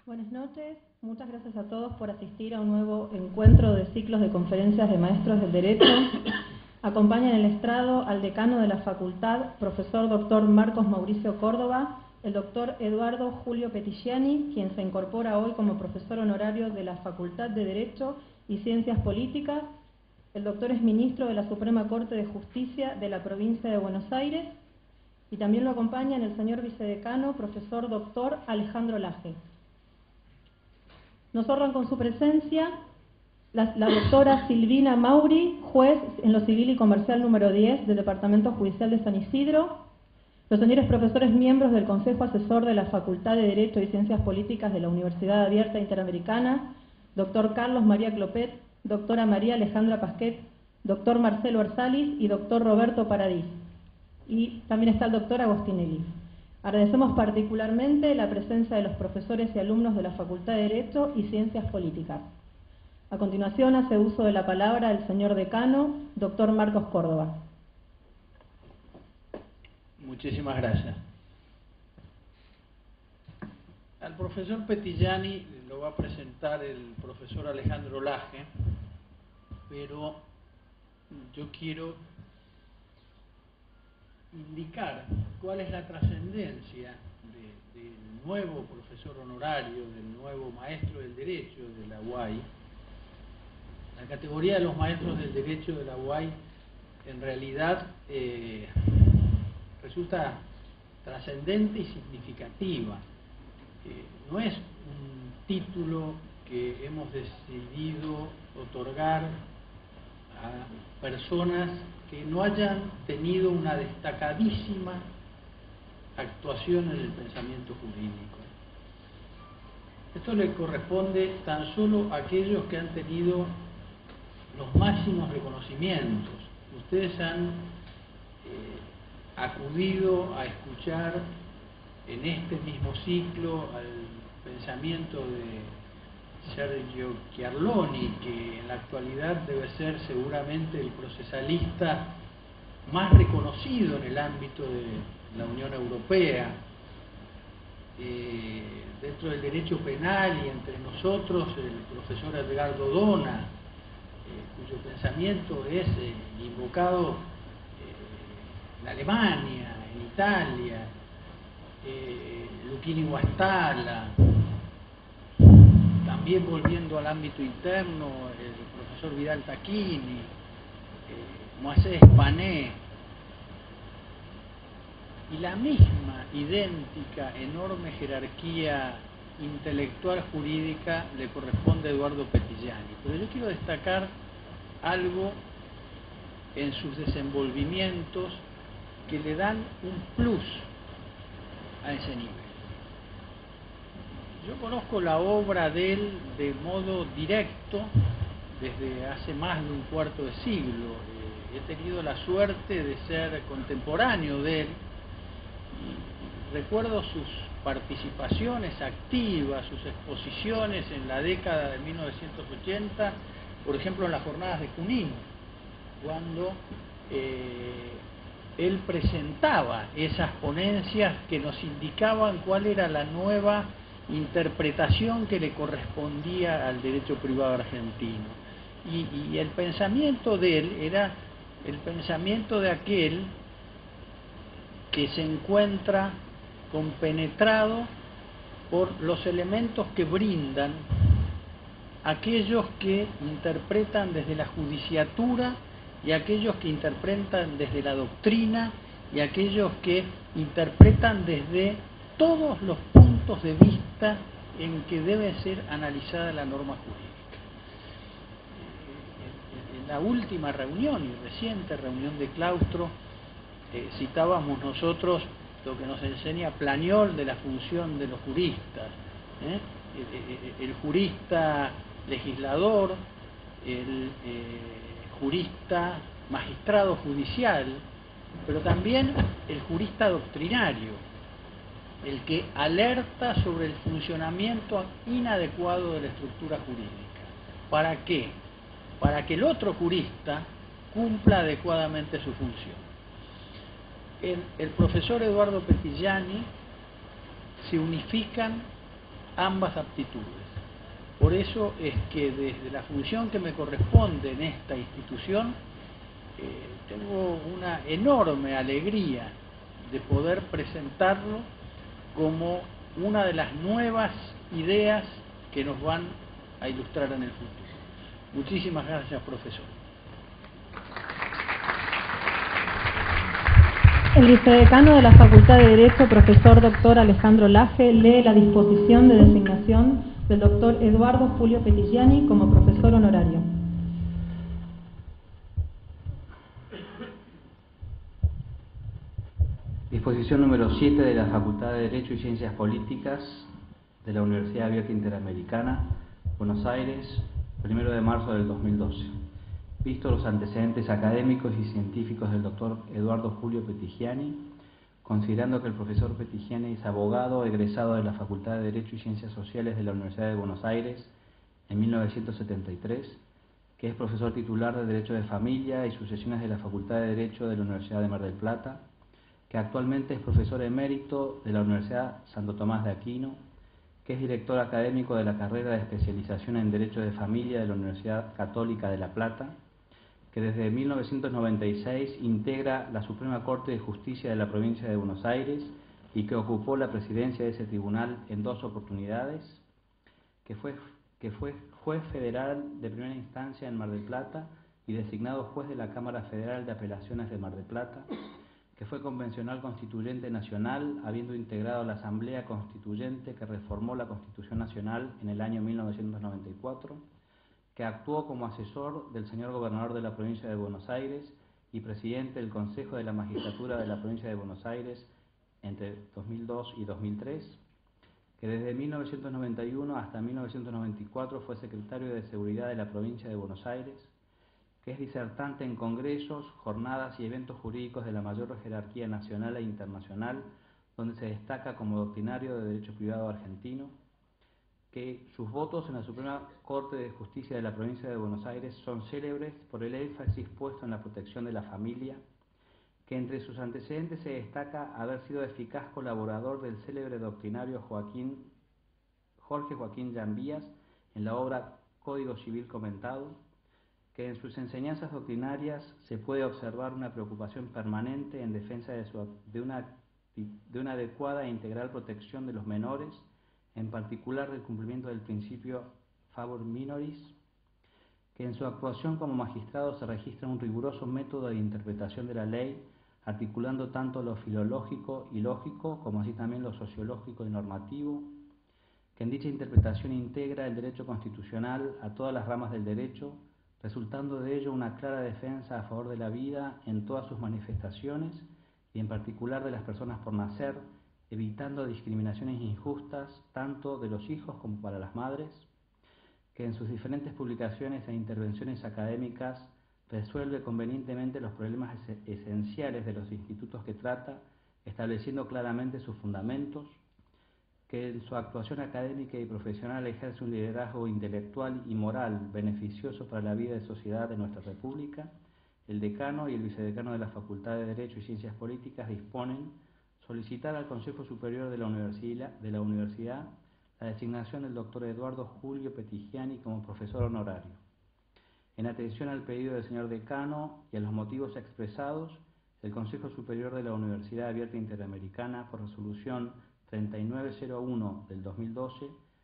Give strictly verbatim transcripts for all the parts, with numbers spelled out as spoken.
Buenas noches, muchas gracias a todos por asistir a un nuevo encuentro de ciclos de conferencias de maestros del derecho. Acompaña en el estrado al decano de la facultad, profesor doctor Marcos Mauricio Córdoba, el doctor Eduardo Julio Petigiani, quien se incorpora hoy como profesor honorario de la Facultad de Derecho y Ciencias Políticas. El doctor es ministro de la Suprema Corte de Justicia de la provincia de Buenos Aires. Y también lo acompañan el señor vicedecano, profesor doctor Alejandro Laje. Nos honran con su presencia la, la doctora Silvina Mauri, juez en lo civil y comercial número diez del Departamento Judicial de San Isidro, los señores profesores miembros del Consejo Asesor de la Facultad de Derecho y Ciencias Políticas de la Universidad Abierta Interamericana, doctor Carlos María Clopet, doctora María Alejandra Pasquet, doctor Marcelo Arsalis y doctor Roberto Paradís. Y también está el doctor Agostinelli. Agradecemos particularmente la presencia de los profesores y alumnos de la Facultad de Derecho y Ciencias Políticas. A continuación hace uso de la palabra el señor decano, doctor Marcos Córdoba. Muchísimas gracias. Al profesor Petigiani lo va a presentar el profesor Alejandro Laje, pero yo quiero indicar cuál es la trascendencia de, del nuevo profesor honorario, del nuevo maestro del derecho de la U A I. La categoría de los maestros del derecho de la U A I en realidad eh, resulta trascendente y significativa. Eh, no es un título que hemos decidido otorgar a personas que no hayan tenido una destacadísima actuación en el pensamiento jurídico. Esto le corresponde tan solo a aquellos que han tenido los máximos reconocimientos. Ustedes han eh, acudido a escuchar en este mismo ciclo al pensamiento de Sergio Chiarloni, que en la actualidad debe ser seguramente el procesalista más reconocido en el ámbito de la Unión Europea. Eh, dentro del derecho penal y entre nosotros el profesor Edgardo Dona, eh, cuyo pensamiento es eh, invocado eh, en Alemania, en Italia, eh, Luchini Guastalla. También volviendo al ámbito interno, el profesor Vidal Tacchini, eh, Moisés Pané, y la misma idéntica, enorme jerarquía intelectual jurídica le corresponde a Eduardo Petigiani. Pero yo quiero destacar algo en sus desenvolvimientos que le dan un plus a ese nivel. Yo conozco la obra de él de modo directo desde hace más de un cuarto de siglo. Eh, he tenido la suerte de ser contemporáneo de él y recuerdo sus participaciones activas, sus exposiciones en la década de mil novecientos ochenta, por ejemplo en las jornadas de Junín, cuando eh, él presentaba esas ponencias que nos indicaban cuál era la nueva interpretación que le correspondía al derecho privado argentino. Y, y el pensamiento de él era el pensamiento de aquel que se encuentra compenetrado por los elementos que brindan aquellos que interpretan desde la judiciatura y aquellos que interpretan desde la doctrina y aquellos que interpretan desde todos los puntos de vista en que debe ser analizada la norma jurídica. En la última reunión y reciente reunión de claustro eh, citábamos nosotros lo que nos enseña Planiol de la función de los juristas, ¿eh? el, el, el jurista legislador, el eh, jurista magistrado judicial, pero también el jurista doctrinario, el que alerta sobre el funcionamiento inadecuado de la estructura jurídica. ¿Para qué? Para que el otro jurista cumpla adecuadamente su función. En el profesor Eduardo Petigiani se unifican ambas aptitudes. Por eso es que desde la función que me corresponde en esta institución, eh, tengo una enorme alegría de poder presentarlo como una de las nuevas ideas que nos van a ilustrar en el futuro. Muchísimas gracias, profesor. El vicedecano de la Facultad de Derecho, profesor doctor Alejandro Laje, lee la disposición de designación del doctor Eduardo Julio Petigiani como profesor honorario. Disposición número siete de la Facultad de Derecho y Ciencias Políticas de la Universidad Abierta Interamericana, Buenos Aires, primero de marzo del dos mil doce. Visto los antecedentes académicos y científicos del doctor Eduardo Julio Petigiani, considerando que el profesor Petigiani es abogado egresado de la Facultad de Derecho y Ciencias Sociales de la Universidad de Buenos Aires en mil novecientos setenta y tres, que es profesor titular de Derecho de Familia y Sucesiones de la Facultad de Derecho de la Universidad de Mar del Plata, que actualmente es profesor emérito de la Universidad Santo Tomás de Aquino, que es director académico de la carrera de especialización en Derecho de Familia de la Universidad Católica de La Plata, que desde mil novecientos noventa y seis integra la Suprema Corte de Justicia de la Provincia de Buenos Aires y que ocupó la presidencia de ese tribunal en dos oportunidades, que fue, que fue juez federal de primera instancia en Mar del Plata y designado juez de la Cámara Federal de Apelaciones de Mar del Plata, que fue convencional constituyente nacional, habiendo integrado la Asamblea Constituyente que reformó la Constitución Nacional en el año mil novecientos noventa y cuatro, que actuó como asesor del señor gobernador de la provincia de Buenos Aires y presidente del Consejo de la Magistratura de la provincia de Buenos Aires entre dos mil dos y dos mil tres, que desde mil novecientos noventa y uno hasta mil novecientos noventa y cuatro fue secretario de Seguridad de la provincia de Buenos Aires, que es disertante en congresos, jornadas y eventos jurídicos de la mayor jerarquía nacional e internacional, donde se destaca como doctrinario de Derecho Privado argentino, que sus votos en la Suprema Corte de Justicia de la provincia de Buenos Aires son célebres por el énfasis puesto en la protección de la familia, que entre sus antecedentes se destaca haber sido eficaz colaborador del célebre doctrinario Joaquín, Jorge Joaquín Llambías en la obra Código Civil Comentado, que en sus enseñanzas doctrinarias se puede observar una preocupación permanente en defensa de, su, de, una, de una adecuada e integral protección de los menores, en particular del cumplimiento del principio favor minoris, que en su actuación como magistrado se registra un riguroso método de interpretación de la ley, articulando tanto lo filológico y lógico como así también lo sociológico y normativo, que en dicha interpretación integra el derecho constitucional a todas las ramas del derecho, resultando de ello una clara defensa a favor de la vida en todas sus manifestaciones y en particular de las personas por nacer, evitando discriminaciones injustas tanto de los hijos como para las madres, que en sus diferentes publicaciones e intervenciones académicas resuelve convenientemente los problemas es esenciales de los institutos que trata, estableciendo claramente sus fundamentos, que en su actuación académica y profesional ejerce un liderazgo intelectual y moral beneficioso para la vida de sociedad de nuestra República. El decano y el vicedecano de la Facultad de Derecho y Ciencias Políticas disponen solicitar al Consejo Superior de la Universidad, de la Universidad la designación del doctor Eduardo Julio Petigiani como profesor honorario. En atención al pedido del señor decano y a los motivos expresados, el Consejo Superior de la Universidad Abierta Interamericana, por resolución treinta y nueve cero uno del dos mil doce,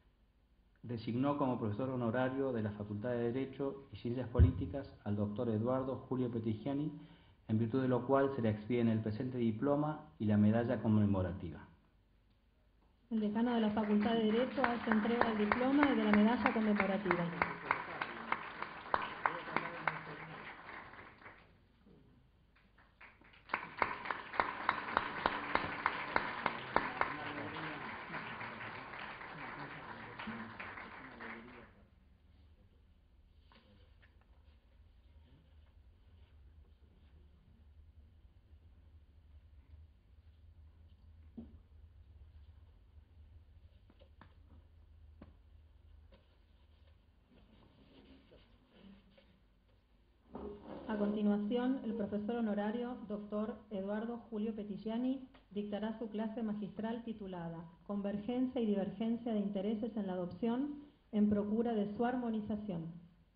designó como profesor honorario de la Facultad de Derecho y Ciencias Políticas al doctor Eduardo Julio Petigiani, en virtud de lo cual se le expiden el presente diploma y la medalla conmemorativa. El decano de la Facultad de Derecho hace entrega del diploma y de la medalla conmemorativa. A continuación, el profesor honorario, doctor Eduardo Julio Petigliani, dictará su clase magistral titulada Convergencia y divergencia de intereses en la adopción en procura de su armonización.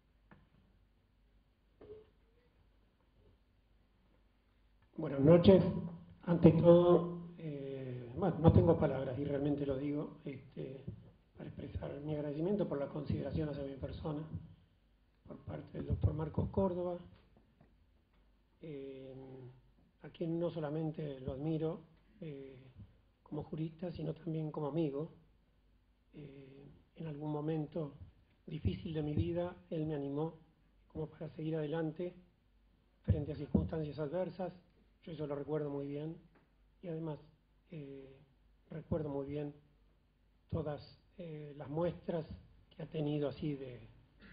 Buenas noches. Ante todo, eh, bueno, no tengo palabras y realmente lo digo, este, para expresar mi agradecimiento por la consideración hacia mi persona por parte del doctor Marcos Córdoba, eh, a quien no solamente lo admiro eh, como jurista, sino también como amigo. Eh, en algún momento difícil de mi vida, él me animó como para seguir adelante frente a circunstancias adversas. Yo eso lo recuerdo muy bien y además eh, recuerdo muy bien todas eh, las muestras que ha tenido así de,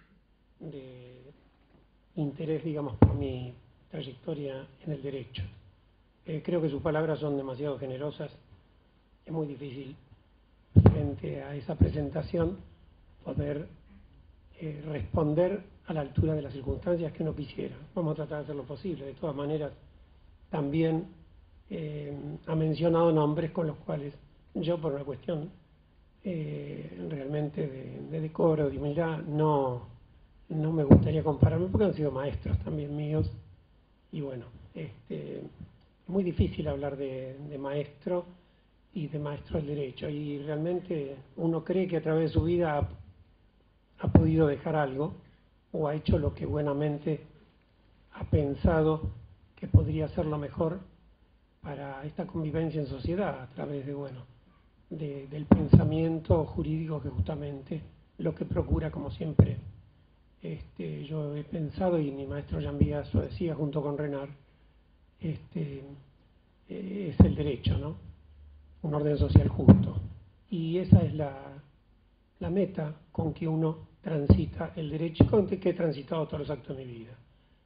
de interés, digamos, por mi trayectoria en el derecho. Eh, creo que sus palabras son demasiado generosas. Es muy difícil frente a esa presentación poder eh, responder a la altura de las circunstancias que uno quisiera. Vamos a tratar de hacer lo posible. De todas maneras, también eh, ha mencionado nombres con los cuales yo, por una cuestión eh, realmente de, de decoro, de humildad, no, no me gustaría compararme porque han sido maestros también míos. Y bueno, este, es muy difícil hablar de, de maestro y de maestro del derecho. Y realmente uno cree que a través de su vida ha, ha podido dejar algo o ha hecho lo que buenamente ha pensado que podría ser lo mejor para esta convivencia en sociedad a través de, bueno, de, del pensamiento jurídico, que justamente lo que procura, como siempre este, yo he pensado, y mi maestro Jean Vías lo decía junto con Renard, este, eh, es el derecho, ¿no? Un orden social justo. Y esa es la, la meta con que uno transita el derecho, con que he transitado todos los actos de mi vida.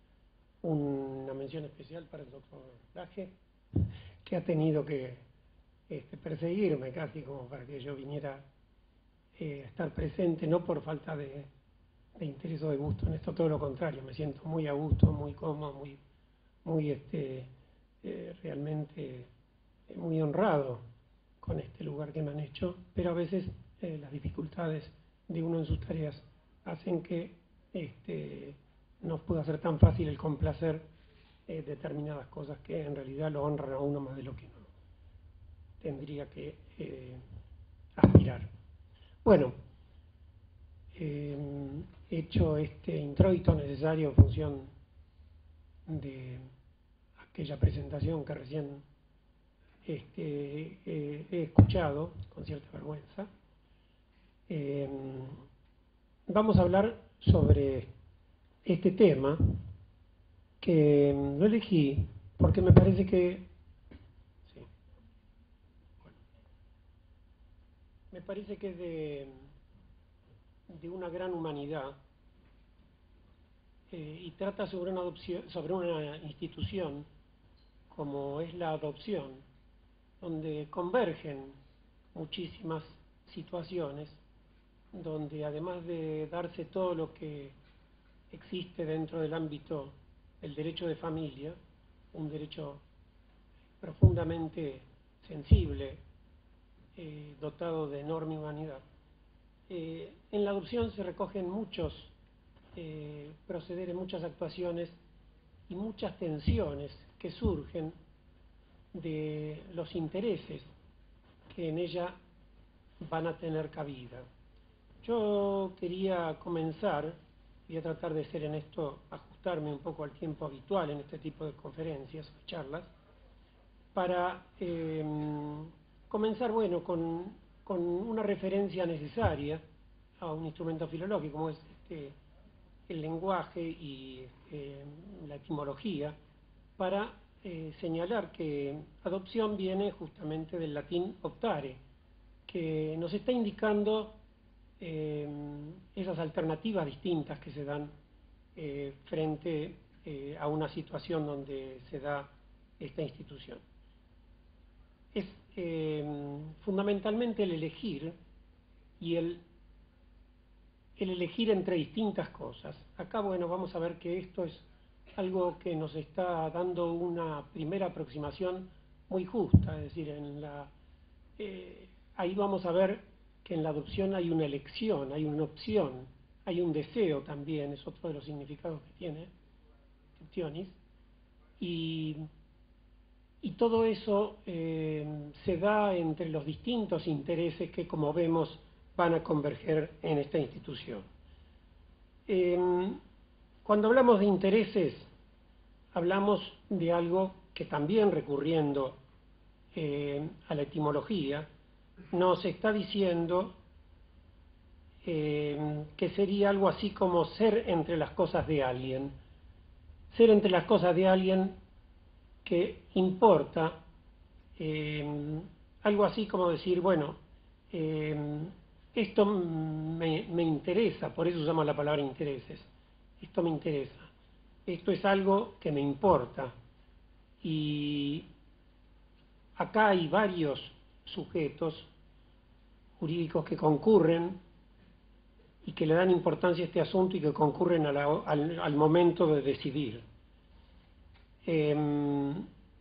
Una mención especial para el doctor Laje, que ha tenido que este, perseguirme casi como para que yo viniera eh, a estar presente, no por falta de, de interés o de gusto en esto, todo lo contrario, me siento muy a gusto, muy cómodo, muy, muy este, eh, realmente eh, muy honrado con este lugar que me han hecho, pero a veces eh, las dificultades de uno en sus tareas hacen que este, no pueda ser tan fácil el complacer eh, determinadas cosas que en realidad lo honran a uno más de lo que uno tendría que eh, aspirar. Bueno, eh, hecho este introito necesario en función de aquella presentación que recién este, eh, he escuchado con cierta vergüenza, eh, vamos a hablar sobre este tema, que lo elegí porque me parece que sí, bueno, me parece que es de, de una gran humanidad eh, y trata sobre una adopción, sobre una institución como es la adopción, donde convergen muchísimas situaciones, donde además de darse todo lo que existe dentro del ámbito del derecho de familia, un derecho profundamente sensible, eh, dotado de enorme humanidad, eh, en la adopción se recogen muchos eh, procederes, muchas actuaciones y muchas tensiones que surgen de los intereses que en ella van a tener cabida. Yo quería comenzar, voy a tratar de ser en esto, ajustarme un poco al tiempo habitual en este tipo de conferencias o charlas, para eh, comenzar, bueno, con, con una referencia necesaria a un instrumento filológico como es este, el lenguaje y eh, la etimología, para eh, señalar que adopción viene justamente del latín optare, que nos está indicando eh, esas alternativas distintas que se dan eh, frente eh, a una situación donde se da esta institución. Es eh, fundamentalmente el elegir y el, el elegir entre distintas cosas. Acá, bueno, vamos a ver que esto es algo que nos está dando una primera aproximación muy justa, es decir, en la, eh, ahí vamos a ver que en la adopción hay una elección, hay una opción, hay un deseo también, es otro de los significados que tiene optionis, y, y todo eso eh, se da entre los distintos intereses que, como vemos, van a converger en esta institución. Eh, cuando hablamos de intereses, hablamos de algo que también, recurriendo eh, a la etimología, nos está diciendo eh, que sería algo así como ser entre las cosas de alguien. Ser entre las cosas de alguien que importa, eh, algo así como decir, bueno, eh, esto me, me interesa, por eso usamos la palabra intereses, esto me interesa, esto es algo que me importa. Y acá hay varios sujetos jurídicos que concurren y que le dan importancia a este asunto y que concurren a la, al, al momento de decidir. Eh,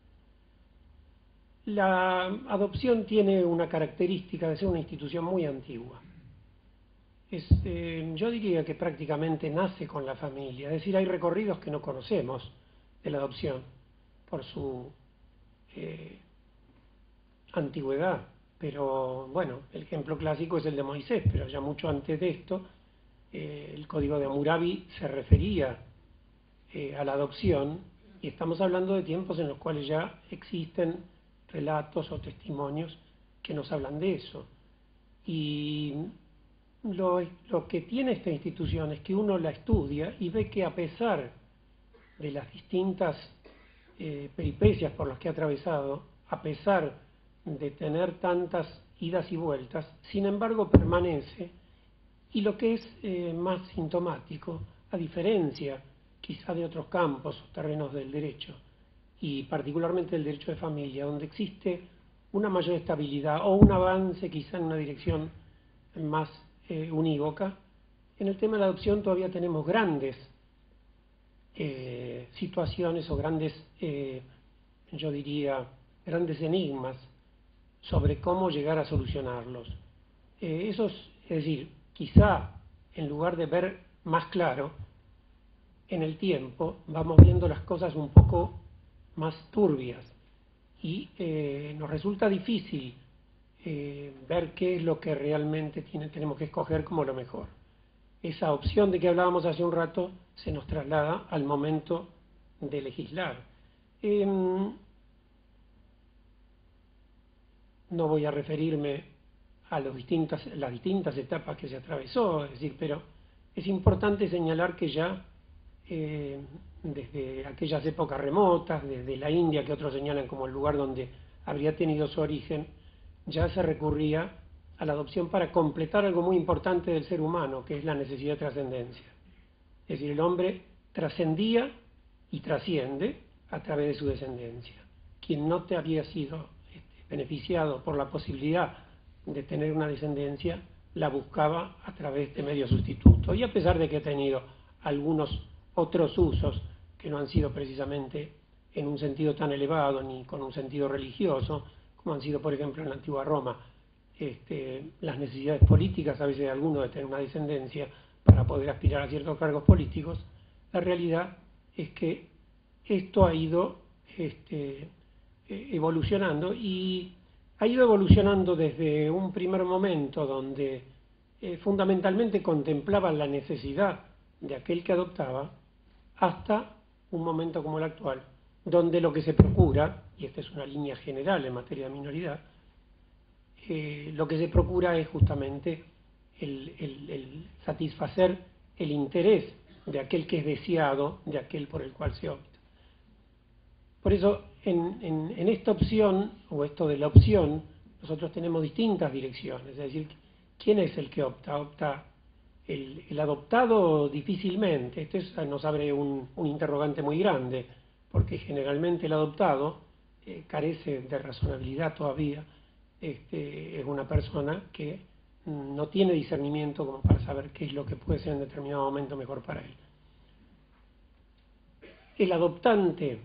la adopción tiene una característica de ser una institución muy antigua. Es, eh, yo diría que prácticamente nace con la familia, es decir, hay recorridos que no conocemos de la adopción por su eh, antigüedad, pero bueno, el ejemplo clásico es el de Moisés, pero ya mucho antes de esto, eh, el Código de Hammurabi se refería eh, a la adopción, y estamos hablando de tiempos en los cuales ya existen relatos o testimonios que nos hablan de eso. Y lo, lo que tiene esta institución es que uno la estudia y ve que, a pesar de las distintas eh, peripecias por las que ha atravesado, a pesar de tener tantas idas y vueltas, sin embargo permanece, y lo que es eh, más sintomático, a diferencia quizá de otros campos o terrenos del derecho, y particularmente el derecho de familia, donde existe una mayor estabilidad o un avance quizá en una dirección más eh, unívoca, en el tema de la adopción todavía tenemos grandes eh, situaciones o grandes, eh, yo diría, grandes enigmas sobre cómo llegar a solucionarlos. Eh, eso es, es decir, quizá en lugar de ver más claro, en el tiempo vamos viendo las cosas un poco más turbias y eh, nos resulta difícil eh, ver qué es lo que realmente tiene, tenemos que escoger como lo mejor. Esa opción de que hablábamos hace un rato se nos traslada al momento de legislar. Eh, no voy a referirme a los distintas, las distintas etapas que se atravesó, es decir, pero es importante señalar que ya eh, desde aquellas épocas remotas, desde la India, que otros señalan como el lugar donde habría tenido su origen, ya se recurría a la adopción para completar algo muy importante del ser humano, que es la necesidad de trascendencia. Es decir, el hombre trascendía y trasciende a través de su descendencia. Quien no te había sido este, beneficiado por la posibilidad de tener una descendencia, la buscaba a través de medios sustitutos. Y a pesar de que ha tenido algunos otros usos que no han sido precisamente en un sentido tan elevado ni con un sentido religioso, como han sido, por ejemplo, en la antigua Roma, este, las necesidades políticas a veces de alguno de tener una descendencia para poder aspirar a ciertos cargos políticos, la realidad es que esto ha ido este, evolucionando y ha ido evolucionando desde un primer momento donde eh, fundamentalmente contemplaba la necesidad de aquel que adoptaba, hasta un momento como el actual, donde lo que se procura, y esta es una línea general en materia de minoridad, eh, lo que se procura es justamente el, el, el satisfacer el interés de aquel que es deseado, de aquel por el cual se opta. Por eso, en, en, en esta opción, o esto de la opción, nosotros tenemos distintas direcciones, es decir, ¿quién es el que opta? Opta el, el adoptado difícilmente, esto es, nos abre un, un interrogante muy grande, porque generalmente el adoptado eh, carece de razonabilidad todavía, este, es una persona que no tiene discernimiento como para saber qué es lo que puede ser en determinado momento mejor para él. el adoptante,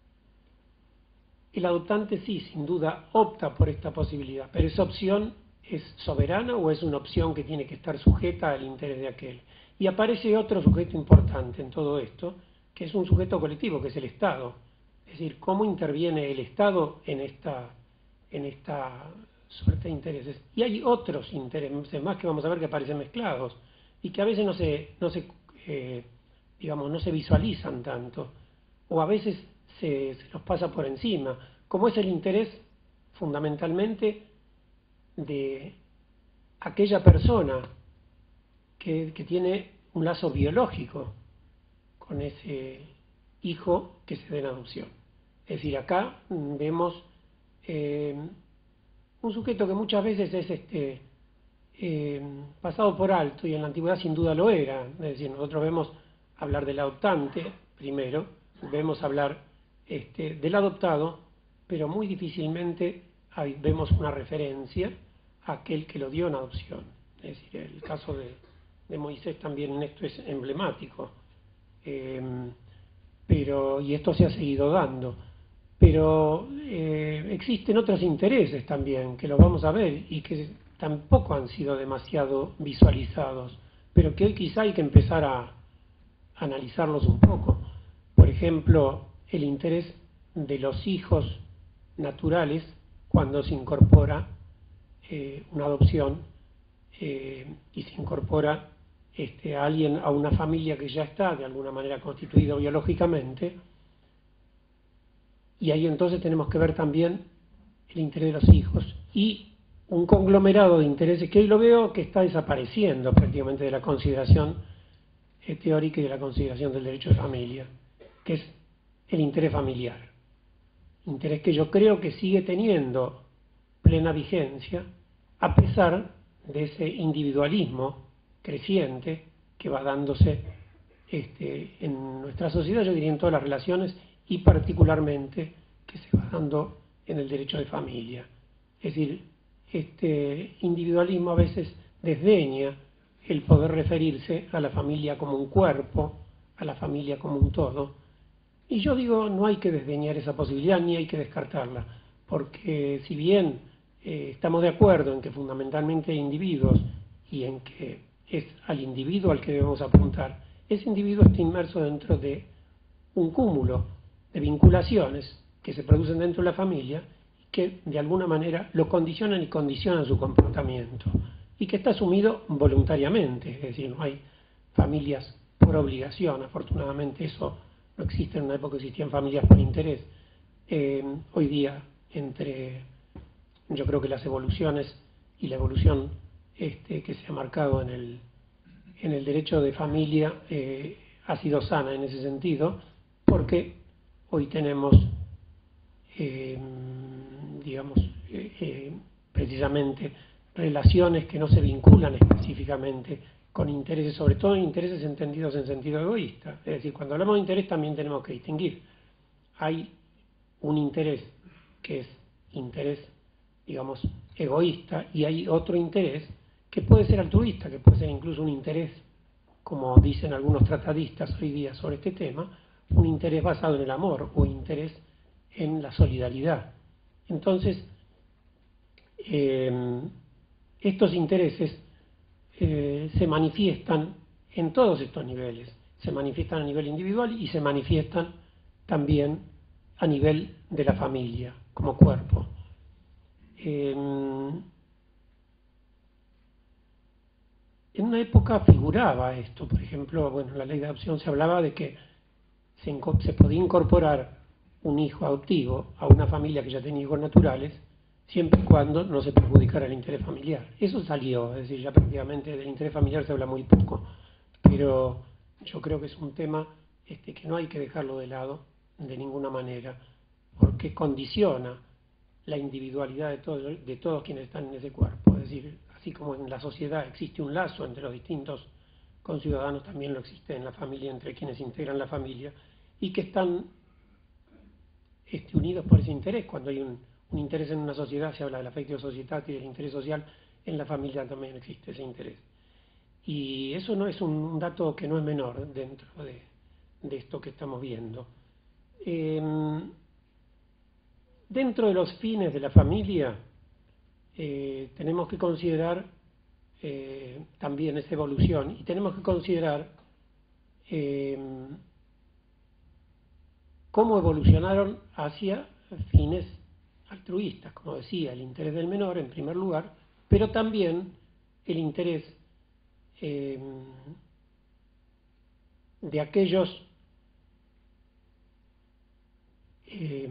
el adoptante sí, sin duda, opta por esta posibilidad, pero esa opción es soberana o es una opción que tiene que estar sujeta al interés de aquel. Y aparece otro sujeto importante en todo esto, que es un sujeto colectivo, que es el Estado. Es decir, cómo interviene el Estado en esta, en esta suerte de intereses. Y hay otros intereses más que vamos a ver que aparecen mezclados y que a veces no se, no se, eh, digamos, no se visualizan tanto, o a veces se, se los pasa por encima, como es el interés fundamentalmente de aquella persona que, que tiene un lazo biológico con ese hijo que se dé en adopción. Es decir, acá vemos eh, un sujeto que muchas veces es este eh, pasado por alto, y en la antigüedad sin duda lo era. Es decir, nosotros vemos hablar del adoptante primero, vemos hablar este, del adoptado, pero muy difícilmente hay, vemos una referencia a aquel que lo dio en adopción. Es decir, el caso de, de Moisés también en esto es emblemático. Eh, pero y esto se ha seguido dando. Pero eh, existen otros intereses también, que los vamos a ver, y que tampoco han sido demasiado visualizados, pero que hoy quizá hay que empezar a, a analizarlos un poco. Por ejemplo, el interés de los hijos naturales cuando se incorpora eh, una adopción eh, y se incorpora este, a alguien, a una familia que ya está de alguna manera constituida biológicamente. Y ahí entonces tenemos que ver también el interés de los hijos y un conglomerado de intereses que hoy lo veo que está desapareciendo prácticamente de la consideración eh, teórica y de la consideración del derecho de familia, que es el interés familiar. Interés que yo creo que sigue teniendo plena vigencia a pesar de ese individualismo creciente que va dándose este, en nuestra sociedad, yo diría en todas las relaciones, y particularmente que se va dando en el derecho de familia. Es decir, este individualismo a veces desdeña el poder referirse a la familia como un cuerpo, a la familia como un todo. Y yo digo, no hay que desdeñar esa posibilidad ni hay que descartarla, porque si bien eh, estamos de acuerdo en que fundamentalmente hay individuos y en que es al individuo al que debemos apuntar, ese individuo está inmerso dentro de un cúmulo de vinculaciones que se producen dentro de la familia y que de alguna manera lo condicionan y condicionan su comportamiento y que está asumido voluntariamente, es decir, no hay familias por obligación, afortunadamente eso no existe. En una época existían familias por interés. Eh, hoy día, entre yo creo que las evoluciones y la evolución este, que se ha marcado en el, en el derecho de familia eh, ha sido sana en ese sentido, porque hoy tenemos, eh, digamos, eh, eh, precisamente relaciones que no se vinculan específicamente con intereses, sobre todo intereses entendidos en sentido egoísta. Es decir, cuando hablamos de interés también tenemos que distinguir. Hay un interés que es interés, digamos, egoísta, y hay otro interés que puede ser altruista, que puede ser incluso un interés, como dicen algunos tratadistas hoy día sobre este tema, un interés basado en el amor o interés en la solidaridad. Entonces, eh, estos intereses eh, se manifiestan en todos estos niveles. Se manifiestan a nivel individual y se manifiestan también a nivel de la familia, como cuerpo. Eh, en una época figuraba esto, por ejemplo, bueno, en la ley de adopción se hablaba de que se, se podía incorporar un hijo adoptivo a una familia que ya tenía hijos naturales, siempre y cuando no se perjudicara el interés familiar. Eso salió, es decir, ya prácticamente del interés familiar se habla muy poco, pero yo creo que es un tema este, que no hay que dejarlo de lado de ninguna manera, porque condiciona la individualidad de todos, de todos quienes están en ese cuerpo. Es decir, así como en la sociedad existe un lazo entre los distintos conciudadanos, también lo existe en la familia entre quienes integran la familia y que están este, unidos por ese interés. Cuando hay un, un interés en una sociedad se habla del affectio societatis y del interés social. En la familia también existe ese interés. Y eso no es un, un dato que no es menor dentro de, de esto que estamos viendo. Eh, dentro de los fines de la familia, eh, tenemos que considerar eh, también esa evolución y tenemos que considerar eh, cómo evolucionaron hacia fines altruistas, como decía, el interés del menor en primer lugar, pero también el interés eh, de aquellos eh,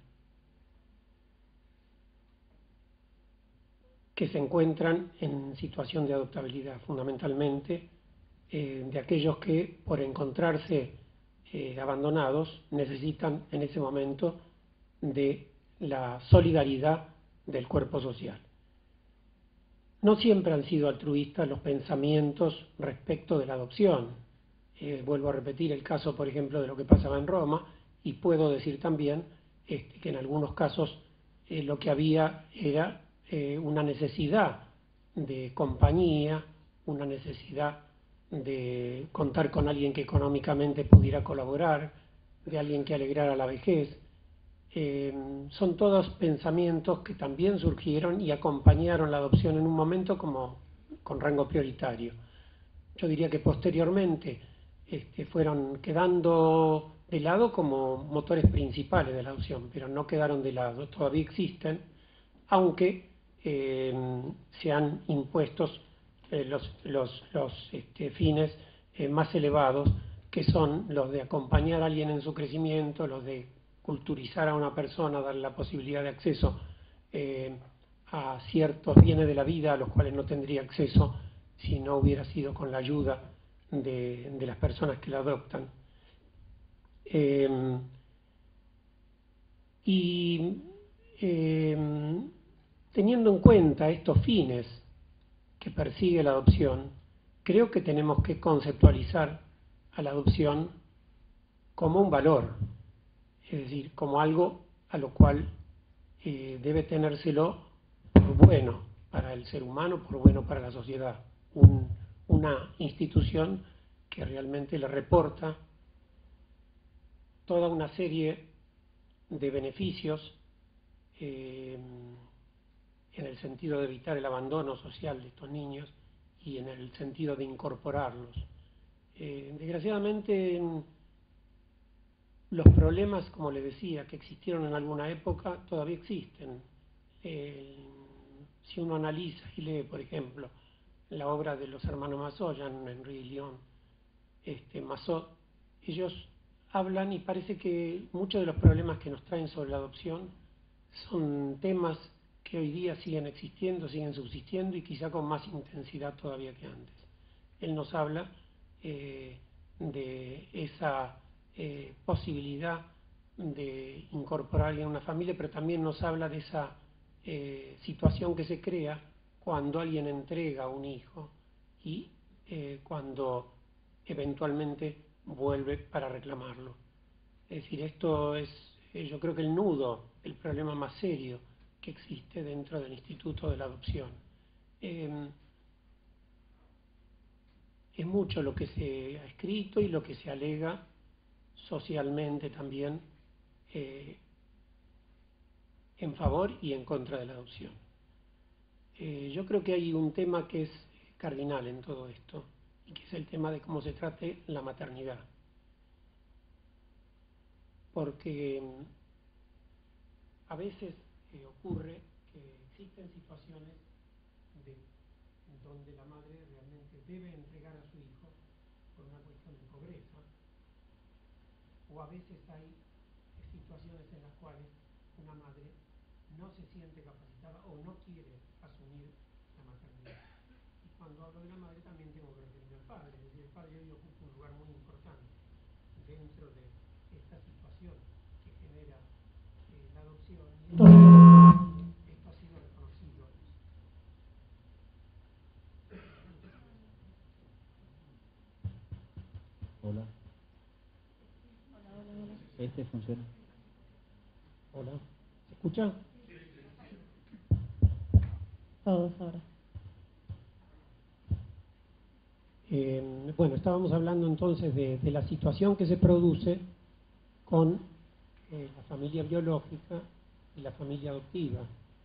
que se encuentran en situación de adoptabilidad, fundamentalmente eh, de aquellos que por encontrarse eh, abandonados necesitan en ese momento de la solidaridad del cuerpo social. No siempre han sido altruistas los pensamientos respecto de la adopción. Eh, vuelvo a repetir el caso, por ejemplo, de lo que pasaba en Roma, y puedo decir también este, que en algunos casos eh, lo que había era eh, una necesidad de compañía, una necesidad de contar con alguien que económicamente pudiera colaborar, de alguien que alegrara la vejez. Eh, son todos pensamientos que también surgieron y acompañaron la adopción en un momento como con rango prioritario. Yo diría que posteriormente este, fueron quedando de lado como motores principales de la adopción, pero no quedaron de lado, todavía existen, aunque eh, se han impuesto eh, los, los, los este, fines eh, más elevados, que son los de acompañar a alguien en su crecimiento, los de culturizar a una persona, darle la posibilidad de acceso eh, a ciertos bienes de la vida a los cuales no tendría acceso si no hubiera sido con la ayuda de, de las personas que la adoptan. Eh, y eh, teniendo en cuenta estos fines que persigue la adopción, creo que tenemos que conceptualizar a la adopción como un valor, es decir, como algo a lo cual eh, debe tenérselo por bueno para el ser humano, por bueno para la sociedad, un, una institución que realmente le reporta toda una serie de beneficios eh, en el sentido de evitar el abandono social de estos niños y en el sentido de incorporarlos. Eh, desgraciadamente, los problemas, como les decía, que existieron en alguna época, todavía existen. Eh, si uno analiza y lee, por ejemplo, la obra de los hermanos Massot, Jean-Henri y Lyon, este, Massot, ellos hablan y parece que muchos de los problemas que nos traen sobre la adopción son temas que hoy día siguen existiendo, siguen subsistiendo y quizá con más intensidad todavía que antes. Él nos habla eh, de esa eh, posibilidad de incorporar a alguien a una familia, pero también nos habla de esa eh, situación que se crea cuando alguien entrega un hijo y eh, cuando eventualmente vuelve para reclamarlo. Es decir, esto es, eh, yo creo que el nudo, el problema más serio que existe dentro del instituto de la adopción. Eh, es mucho lo que se ha escrito y lo que se alega socialmente también eh, en favor y en contra de la adopción. Eh, yo creo que hay un tema que es cardinal en todo esto, y que es el tema de cómo se trate la maternidad. Porque a veces eh, ocurre que existen situaciones de, donde la madre realmente debe entregar a su hijo por una cuestión de pobreza, o a veces hay situaciones en las cuales una madre no se siente capacitada o no quiere asumir la maternidad. Y cuando hablo de la madre también tengo que referirme al padre, es decir, el padre hoy ocupa un lugar muy importante dentro de esta situación que genera eh, la adopción, y esto, esto ha sido reconocido. Hola. Este funciona. Hola, ¿se escucha? Todos ahora. Eh, bueno, estábamos hablando entonces de, de la situación que se produce con eh, la familia biológica y la familia adoptiva.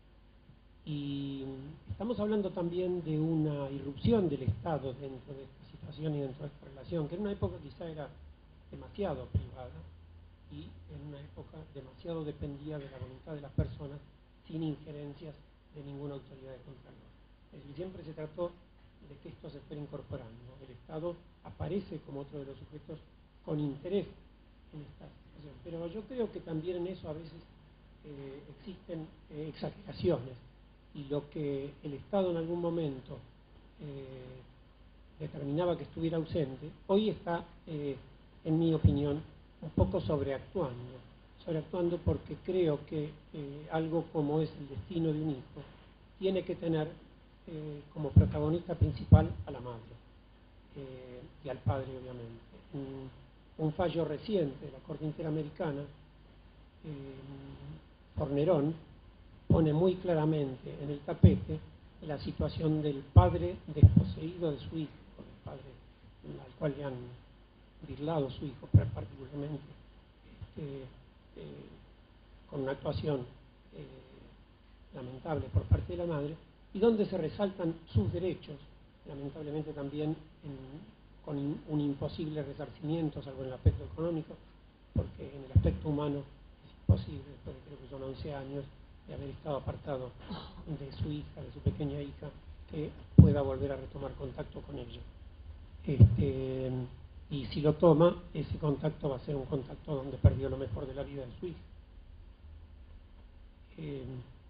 Y estamos hablando también de una irrupción del Estado dentro de esta situación y dentro de esta relación, que en una época quizá era demasiado privada y en una época demasiado dependía de la voluntad de las personas sin injerencias de ninguna autoridad de contralor. Es decir, siempre se trató de que esto se fuera incorporando. El Estado aparece como otro de los sujetos con interés en esta situación. Pero yo creo que también en eso a veces eh, existen eh, exageraciones. Y lo que el Estado en algún momento eh, determinaba que estuviera ausente, hoy está, eh, en mi opinión, un poco sobreactuando. Sobreactuando porque creo que eh, algo como es el destino de un hijo tiene que tener eh, como protagonista principal a la madre eh, y al padre, obviamente. Un, un fallo reciente de la Corte Interamericana eh, por Nerón pone muy claramente en el tapete la situación del padre desposeído de su hijo, del padre al cual le han birlado su hijo, pero particularmente este, eh, con una actuación eh, lamentable por parte de la madre, y donde se resaltan sus derechos, lamentablemente también en, con in, un imposible resarcimiento, salvo en el aspecto económico, porque en el aspecto humano es imposible, después de creo que son once años de haber estado apartado de su hija, de su pequeña hija, que pueda volver a retomar contacto con ella. Este, y si lo toma, ese contacto va a ser un contacto donde perdió lo mejor de la vida de su hija. Eh,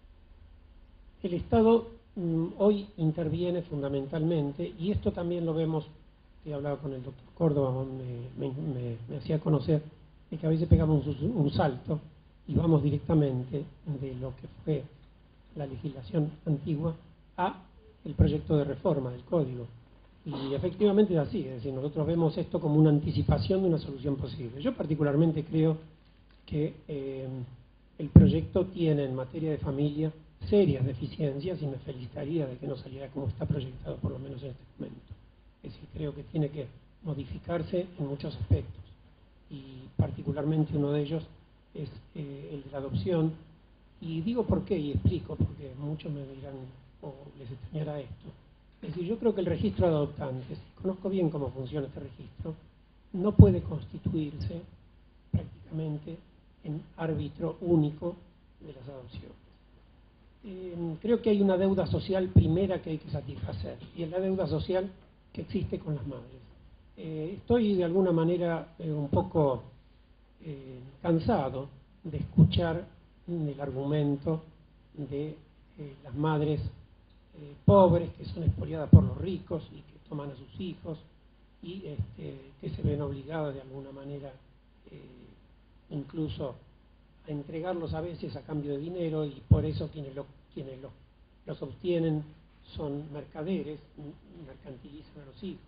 el Estado mm, hoy interviene fundamentalmente, y esto también lo vemos, he hablado con el doctor Córdoba, me, me, me, me hacía conocer de que a veces pegamos un, un salto y vamos directamente de lo que fue la legislación antigua a el proyecto de reforma del Código. Y efectivamente es así, es decir, nosotros vemos esto como una anticipación de una solución posible. Yo particularmente creo que eh, el proyecto tiene en materia de familia serias deficiencias y me felicitaría de que no saliera como está proyectado, por lo menos en este momento. Es decir, creo que tiene que modificarse en muchos aspectos y particularmente uno de ellos es eh, el de la adopción. Y digo por qué y explico, porque muchos me dirán o oh, les extrañará esto. Es decir, yo creo que el registro de adoptantes, conozco bien cómo funciona este registro, no puede constituirse prácticamente en árbitro único de las adopciones. Eh, creo que hay una deuda social primera que hay que satisfacer, y es la deuda social que existe con las madres. Eh, estoy de alguna manera eh, un poco eh, cansado de escuchar el argumento de eh, las madres eh, pobres que son expoliadas por los ricos y que toman a sus hijos y este, que se ven obligadas de alguna manera eh, incluso a entregarlos a veces a cambio de dinero, y por eso quienes, lo, quienes lo, los obtienen son mercaderes, mercantilizan a los hijos.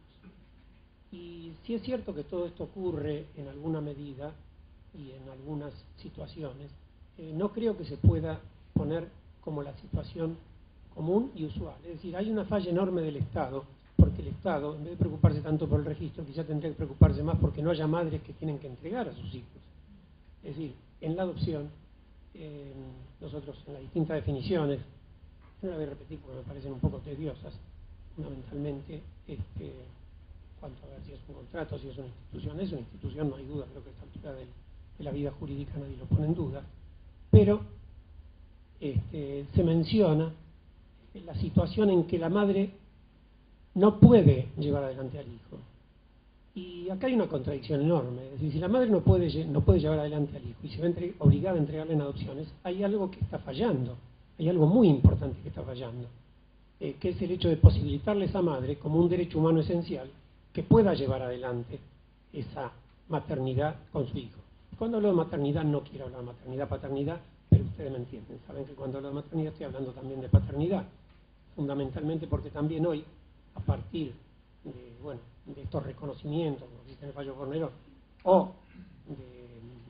Y sí es cierto que todo esto ocurre en alguna medida y en algunas situaciones, eh, no creo que se pueda poner como la situación común y usual. Es decir, hay una falla enorme del Estado, porque el Estado, en vez de preocuparse tanto por el registro, quizá tendría que preocuparse más porque no haya madres que tienen que entregar a sus hijos. Es decir, en la adopción, eh, nosotros en las distintas definiciones, no las voy a repetir porque me parecen un poco tediosas, fundamentalmente, este, cuanto a ver si es un contrato, si es una institución, es una institución, no hay duda, creo que a esta altura de, de la vida jurídica nadie lo pone en duda, pero este, se menciona la situación en que la madre no puede llevar adelante al hijo. Y acá hay una contradicción enorme. Es decir, si la madre no puede, no puede llevar adelante al hijo y se ve entre, obligada a entregarle en adopciones, hay algo que está fallando, hay algo muy importante que está fallando, eh, que es el hecho de posibilitarle a esa madre, como un derecho humano esencial, que pueda llevar adelante esa maternidad con su hijo. Cuando hablo de maternidad no quiero hablar de maternidad, paternidad, pero ustedes me entienden. Saben que cuando hablo de maternidad estoy hablando también de paternidad, fundamentalmente porque también hoy, a partir de, bueno, de estos reconocimientos, como dice en el fallo Fornero, o de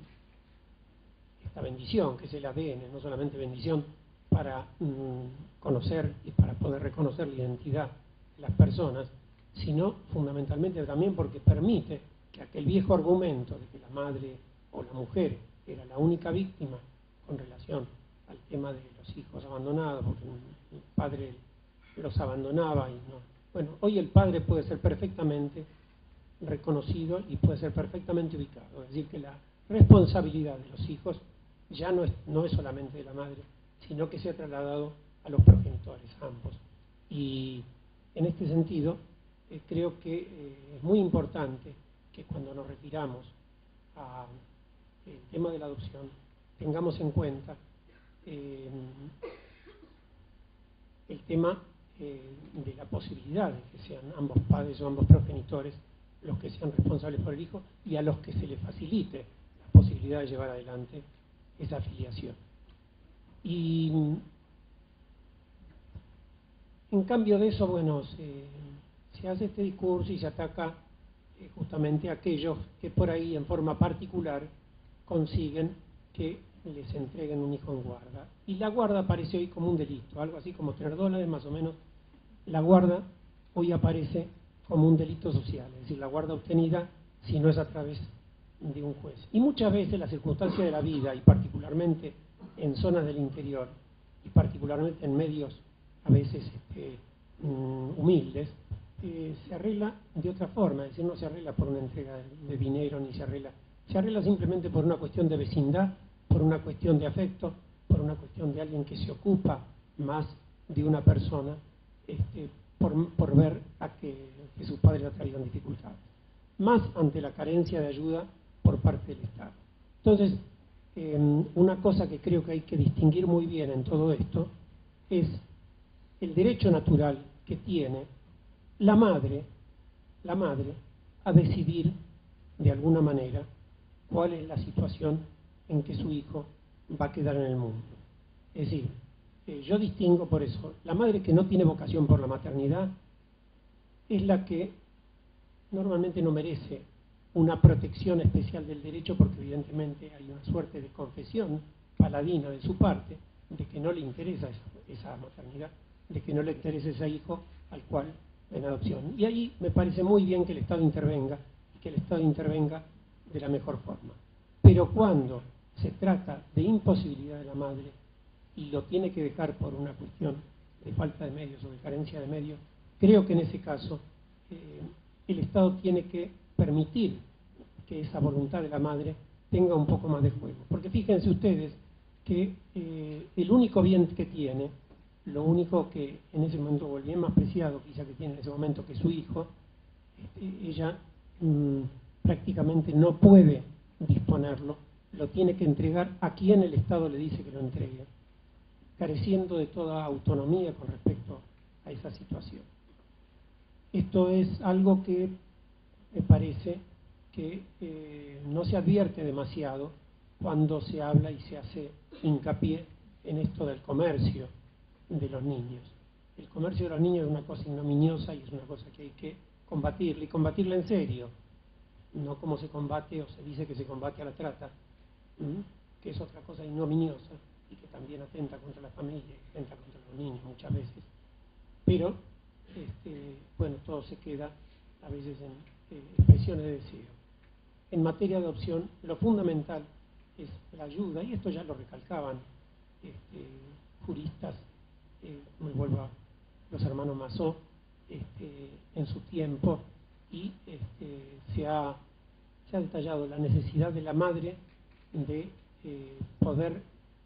esta bendición que es el A D N, no solamente bendición para mmm, conocer y para poder reconocer la identidad de las personas, sino fundamentalmente también porque permite que aquel viejo argumento de que la madre o la mujer era la única víctima con relación al tema de los hijos abandonados, porque el padre los abandonaba y no. Bueno, hoy el padre puede ser perfectamente reconocido y puede ser perfectamente ubicado, es decir, que la responsabilidad de los hijos ya no es, no es solamente de la madre, sino que se ha trasladado a los progenitores, ambos. Y en este sentido, eh, creo que eh, es muy importante que cuando nos refiramos al tema de la adopción, tengamos en cuenta eh, el tema eh, de la posibilidad de que sean ambos padres o ambos progenitores los que sean responsables por el hijo y a los que se les facilite la posibilidad de llevar adelante esa filiación. Y en cambio de eso, bueno, se, se hace este discurso y se ataca eh, justamente a aquellos que por ahí en forma particular consiguen que les entreguen un hijo en guarda. Y la guarda aparece hoy como un delito, algo así como tener dólares más o menos. La guarda hoy aparece como un delito social, es decir, la guarda obtenida si no es a través de un juez. Y muchas veces las circunstancias de la vida, y particularmente en zonas del interior, y particularmente en medios a veces este, um, humildes, eh, se arregla de otra forma, es decir, no se arregla por una entrega de, de dinero, ni se arregla, se arregla simplemente por una cuestión de vecindad, por una cuestión de afecto, por una cuestión de alguien que se ocupa más de una persona, este, por, por ver a que, que sus padres la traían dificultades, más ante la carencia de ayuda por parte del Estado. Entonces, eh, una cosa que creo que hay que distinguir muy bien en todo esto es el derecho natural que tiene la madre, la madre a decidir de alguna manera cuál es la situación en que su hijo va a quedar en el mundo. Es decir, eh, yo distingo por eso, la madre que no tiene vocación por la maternidad es la que normalmente no merece una protección especial del derecho, porque evidentemente hay una suerte de confesión paladina de su parte de que no le interesa esa, esa maternidad, de que no le interesa ese hijo al cual en adopción. Y ahí me parece muy bien que el Estado intervenga, y que el Estado intervenga de la mejor forma. Pero cuando se trata de imposibilidad de la madre y lo tiene que dejar por una cuestión de falta de medios o de carencia de medios, creo que en ese caso eh, el Estado tiene que permitir que esa voluntad de la madre tenga un poco más de juego. Porque fíjense ustedes que eh, el único bien que tiene, lo único que en ese momento, o el bien más preciado quizá que tiene en ese momento, que es su hijo, este, ella mmm, prácticamente no puede disponerlo, lo tiene que entregar a quien el Estado le dice que lo entregue, careciendo de toda autonomía con respecto a esa situación. Esto es algo que me parece que eh, no se advierte demasiado cuando se habla y se hace hincapié en esto del comercio de los niños. El comercio de los niños es una cosa ignominiosa y es una cosa que hay que combatirla, y combatirla en serio, no como se combate o se dice que se combate a la trata, ¿m? que es otra cosa ignominiosa y que también atenta contra la familia, atenta contra los niños muchas veces. Pero, este, bueno, todo se queda a veces en eh, expresiones de deseo. En materia de adopción, lo fundamental es la ayuda, y esto ya lo recalcaban este, juristas, eh, me vuelvo a los hermanos Mazó, este, en su tiempo, y este, se, ha, se ha detallado la necesidad de la madre de eh, poder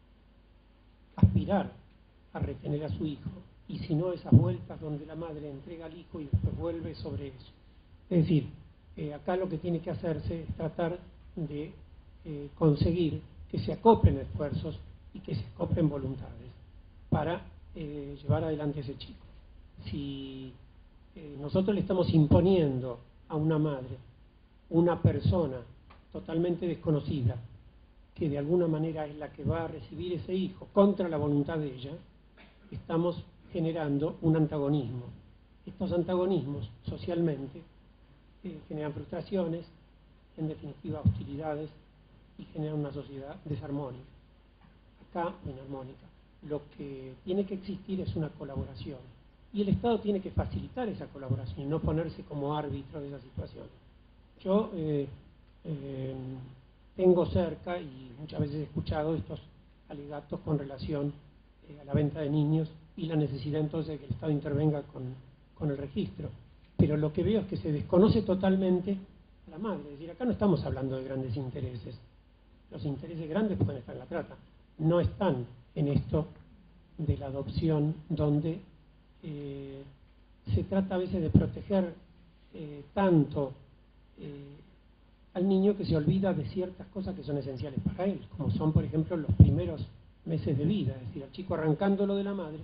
aspirar a retener a su hijo, y si no, esas vueltas donde la madre entrega al hijo y después vuelve sobre eso. Es decir, eh, acá lo que tiene que hacerse es tratar de eh, conseguir que se acoplen esfuerzos y que se acoplen voluntades para eh, llevar adelante a ese chico. Si eh, nosotros le estamos imponiendo a una madre, una persona totalmente desconocida, que de alguna manera es la que va a recibir ese hijo contra la voluntad de ella, estamos generando un antagonismo. Estos antagonismos socialmente eh, generan frustraciones, en definitiva hostilidades, y generan una sociedad desarmónica. Acá, inarmónica. Lo que tiene que existir es una colaboración y el Estado tiene que facilitar esa colaboración y no ponerse como árbitro de esa situación. Yo eh, eh, tengo cerca y muchas veces he escuchado estos alegatos con relación eh, a la venta de niños y la necesidad entonces de que el Estado intervenga con, con el registro. Pero lo que veo es que se desconoce totalmente a la madre. Es decir, acá no estamos hablando de grandes intereses. Los intereses grandes pueden estar en la trata. No están en esto de la adopción, donde eh, se trata a veces de proteger eh, tanto eh, al niño que se olvida de ciertas cosas que son esenciales para él, como son, por ejemplo, los primeros meses de vida, es decir, al chico arrancándolo de la madre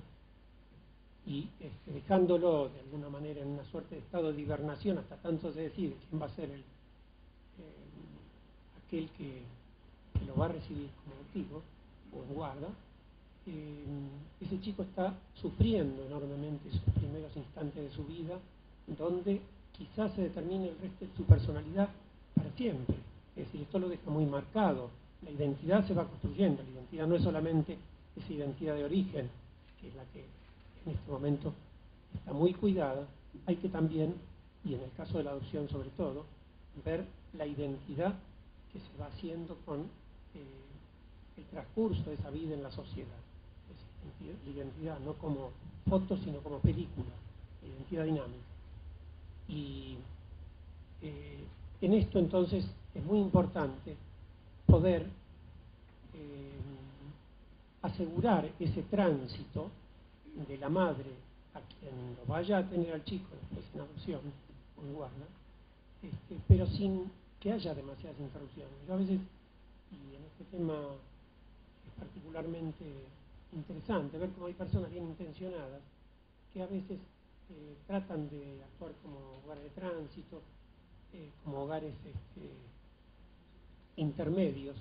y este, dejándolo de alguna manera en una suerte de estado de hibernación hasta tanto se decide quién va a ser el, eh, aquel que, que lo va a recibir como motivo o en guarda. Eh, ese chico está sufriendo enormemente sus primeros instantes de su vida, donde quizás se determine el resto de su personalidad para siempre. Es decir, esto lo deja muy marcado. La identidad se va construyendo. La identidad no es solamente esa identidad de origen, que es la que en este momento está muy cuidada. Hay que también, y en el caso de la adopción sobre todo, ver la identidad que se va haciendo con eh, el transcurso de esa vida en la sociedad. Es la identidad no como foto, sino como película, la identidad dinámica. Y eh, en esto entonces es muy importante poder eh, asegurar ese tránsito de la madre a quien lo vaya a tener al chico después en adopción o en guarda, este, pero sin que haya demasiadas interrupciones. Yo a veces, y en este tema es particularmente interesante ver cómo hay personas bien intencionadas que a veces eh, tratan de actuar como hogares de tránsito, eh, como hogares este, intermedios,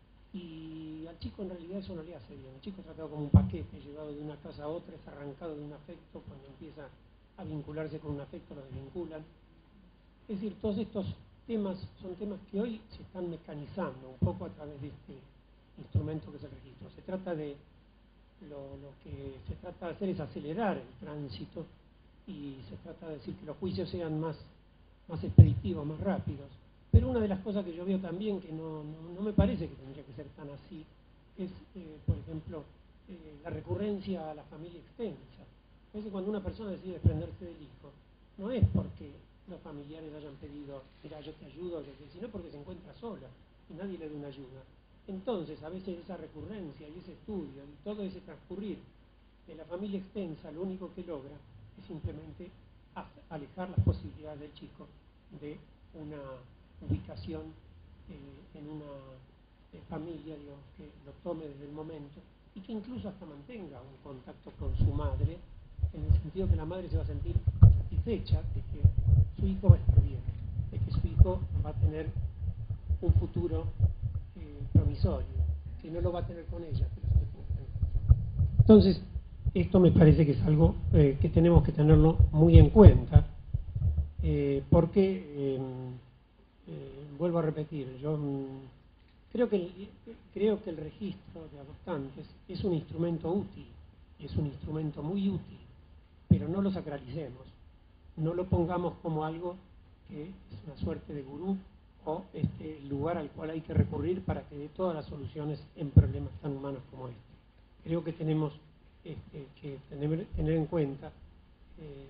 y al chico en realidad eso no le hace bien. El chico es tratado como un paquete, llevado de una casa a otra, es arrancado de un afecto, cuando empieza a vincularse con un afecto lo desvinculan. Es decir, todos estos temas son temas que hoy se están mecanizando un poco a través de este instrumento que es el registro. Se trata de Lo, lo que se trata de hacer es acelerar el tránsito y se trata de decir que los juicios sean más, más expeditivos, más rápidos. Pero una de las cosas que yo veo también que no, no, no me parece que tendría que ser tan así es, eh, por ejemplo, eh, la recurrencia a la familia extensa. A veces cuando una persona decide desprenderse del hijo, no es porque los familiares hayan pedido, mira, yo te ayudo, sino porque se encuentra sola y nadie le da una ayuda. Entonces, a veces esa recurrencia y ese estudio y todo ese transcurrir de la familia extensa, lo único que logra es simplemente alejar las posibilidades del chico de una ubicación eh, en una eh, familia, digamos, que lo tome desde el momento y que incluso hasta mantenga un contacto con su madre, en el sentido que la madre se va a sentir satisfecha de que su hijo va a estar bien, de que su hijo va a tener un futuro eh, promisorio, que no lo va a tener con ella, pero se lo tiene que tener. Entonces, esto me parece que es algo eh, que tenemos que tenerlo muy en cuenta, eh, porque, eh, eh, vuelvo a repetir, yo mm, creo, que el, creo que el registro de adoptantes es un instrumento útil, es un instrumento muy útil, pero no lo sacralicemos, no lo pongamos como algo que es una suerte de gurú o este lugar al cual hay que recurrir para que dé todas las soluciones en problemas tan humanos como este. Creo que tenemos este, que tener, tener en cuenta eh,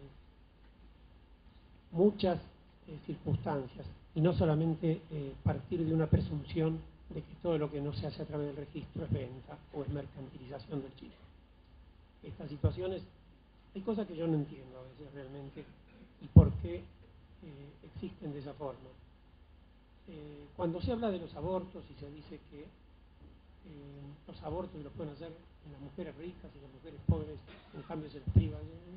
muchas eh, circunstancias y no solamente eh, partir de una presunción de que todo lo que no se hace a través del registro es venta o es mercantilización del chico. Estas situaciones, hay cosas que yo no entiendo a veces realmente y por qué eh, existen de esa forma. Eh, cuando se habla de los abortos y se dice que eh, los abortos los pueden hacer en las mujeres ricas y las mujeres pobres, en cambio se les priva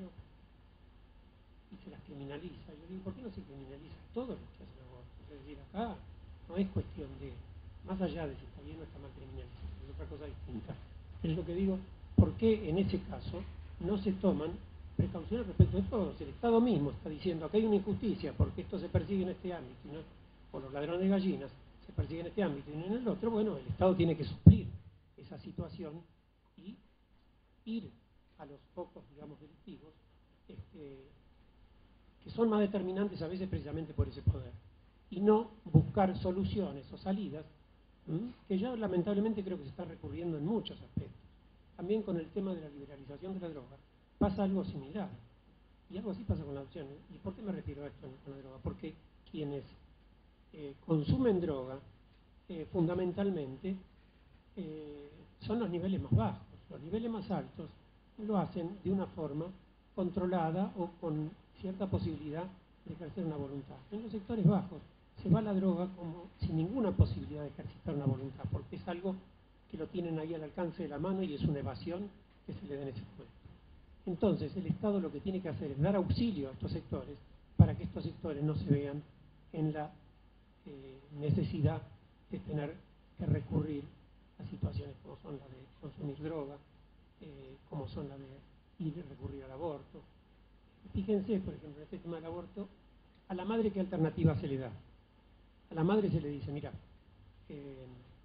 y se las criminaliza. Yo digo, ¿por qué no se criminaliza todos los que hacen abortos? Es decir, acá no es cuestión de, más allá de si está bien o está mal criminalizado, es otra cosa distinta. Es lo que digo, ¿por qué en ese caso no se toman precauciones respecto de todos? El Estado mismo está diciendo, acá hay una injusticia porque esto se persigue en este ámbito, ¿no? Por los ladrones de gallinas, se persigue en este ámbito y no en el otro. Bueno, el Estado tiene que suplir esa situación y ir a los focos, digamos, delictivos este, que son más determinantes a veces precisamente por ese poder, y no buscar soluciones o salidas, ¿m? que ya lamentablemente creo que se está recurriendo en muchos aspectos. También con el tema de la liberalización de la droga pasa algo similar, y algo así pasa con la adopción. ¿Y por qué me refiero a esto con la droga? Porque quienes eh, consumen droga, eh, fundamentalmente, eh, son los niveles más bajos. Los niveles más altos lo hacen de una forma controlada o con cierta posibilidad de ejercer una voluntad. En los sectores bajos se va la droga como sin ninguna posibilidad de ejercitar una voluntad, porque es algo que lo tienen ahí al alcance de la mano y es una evasión que se le da en ese momento. Entonces, el Estado lo que tiene que hacer es dar auxilio a estos sectores para que estos sectores no se vean en la eh, necesidad de tener que recurrir a situaciones como son la de consumir droga, eh, como son la de ir a recurrir al aborto. Fíjense, por ejemplo, en este tema del aborto, a la madre qué alternativa se le da. A la madre se le dice, mira, eh,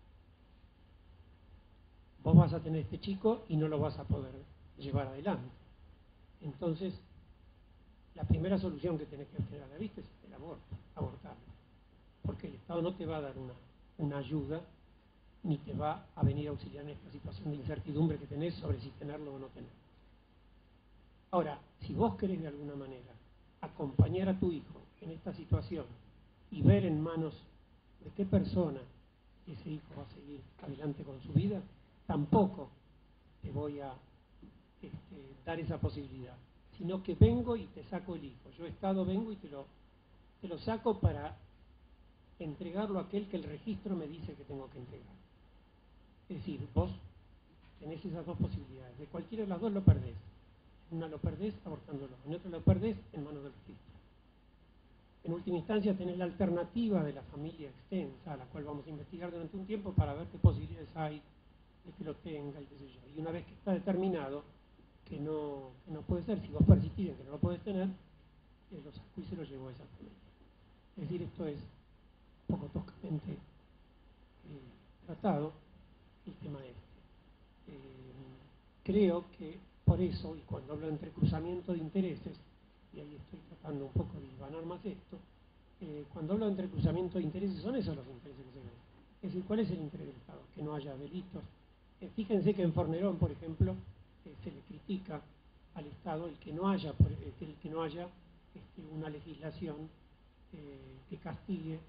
vos vas a tener este chico y no lo vas a poder llevar adelante. Entonces, la primera solución que tenés que tener a la vista es el aborto, abortarlo. Porque el Estado no te va a dar una, una ayuda, ni te va a venir a auxiliar en esta situación de incertidumbre que tenés sobre si tenerlo o no tenerlo. Ahora, si vos querés de alguna manera acompañar a tu hijo en esta situación y ver en manos de qué persona ese hijo va a seguir adelante con su vida, tampoco te voy a este, dar esa posibilidad, sino que vengo y te saco el hijo. Yo Estado vengo y te lo, te lo saco para entregarlo a aquel que el registro me dice que tengo que entregar. Es decir, vos tenés esas dos posibilidades. De cualquiera de las dos lo perdés. En una lo perdés abortándolo, en otra lo perdés en manos del registro. En última instancia tenés la alternativa de la familia extensa, a la cual vamos a investigar durante un tiempo para ver qué posibilidades hay de que lo tenga y qué sé yo. Y una vez que está determinado que no, que no puede ser, si vos persistís en que no lo podés tener, eh, lo sacó y se lo llevó a esa familia. Es decir, esto es un poco toscamente eh, tratado el tema este. Eh, creo que por eso, y cuando hablo de entrecruzamiento de intereses, y ahí estoy tratando un poco de hilvanar más esto, eh, cuando hablo de entrecruzamiento de intereses, son esos los intereses que se ven. Es decir, ¿cuál es el interés del Estado? Que no haya delitos. Eh, fíjense que en Fornerón, por ejemplo, eh, se le critica al Estado el que no haya, por, eh, el que no haya este, una legislación eh, que castigue eh,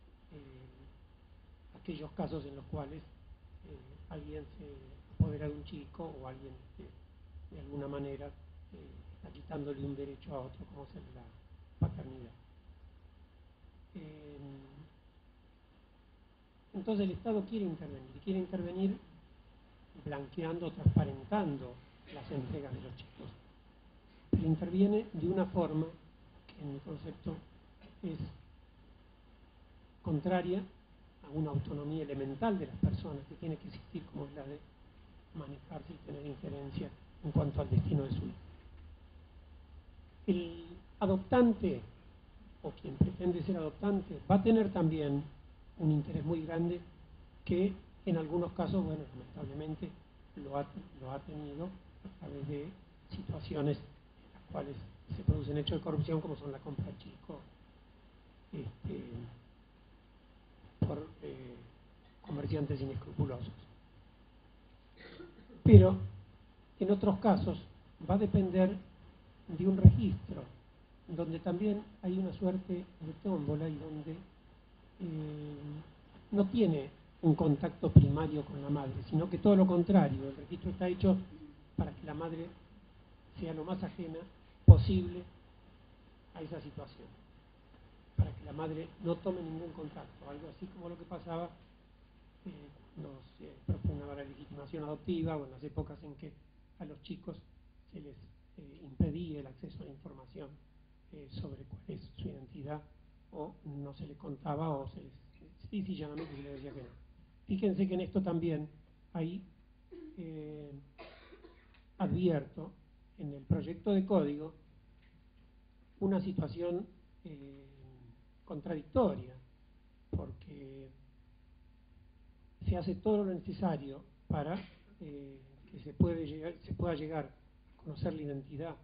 aquellos casos en los cuales eh, alguien se apodera de un chico o alguien este, de alguna manera eh, está quitándole un derecho a otro, como es el de la paternidad. Eh, entonces el Estado quiere intervenir, y quiere intervenir blanqueando, transparentando las entregas de los chicos. Pero interviene de una forma que en mi concepto es contraria a una autonomía elemental de las personas que tiene que existir, como es la de manejarse y tener injerencia en cuanto al destino de su hijo. El adoptante, o quien pretende ser adoptante, va a tener también un interés muy grande que en algunos casos, bueno, lamentablemente lo ha, lo ha tenido a través de situaciones en las cuales se producen hechos de corrupción, como son la compra de chicos este, por eh, comerciantes inescrupulosos. Pero en otros casos va a depender de un registro, donde también hay una suerte de tómbola y donde eh, no tiene un contacto primario con la madre, sino que todo lo contrario, el registro está hecho para que la madre sea lo más ajena posible a esa situación, para que la madre no tome ningún contacto, algo así como lo que pasaba eh, cuando se propugnaba la legitimación adoptiva o en las épocas en que a los chicos se les eh, impedía el acceso a la información eh, sobre cuál es su identidad, o no se les contaba o se les sí, sí, llanamente se les decía que no. Fíjense que en esto también hay, eh, advierto, en el proyecto de código, una situación eh, contradictoria, porque se hace todo lo necesario para eh, que se, puede llegar, se pueda llegar a conocer la identidad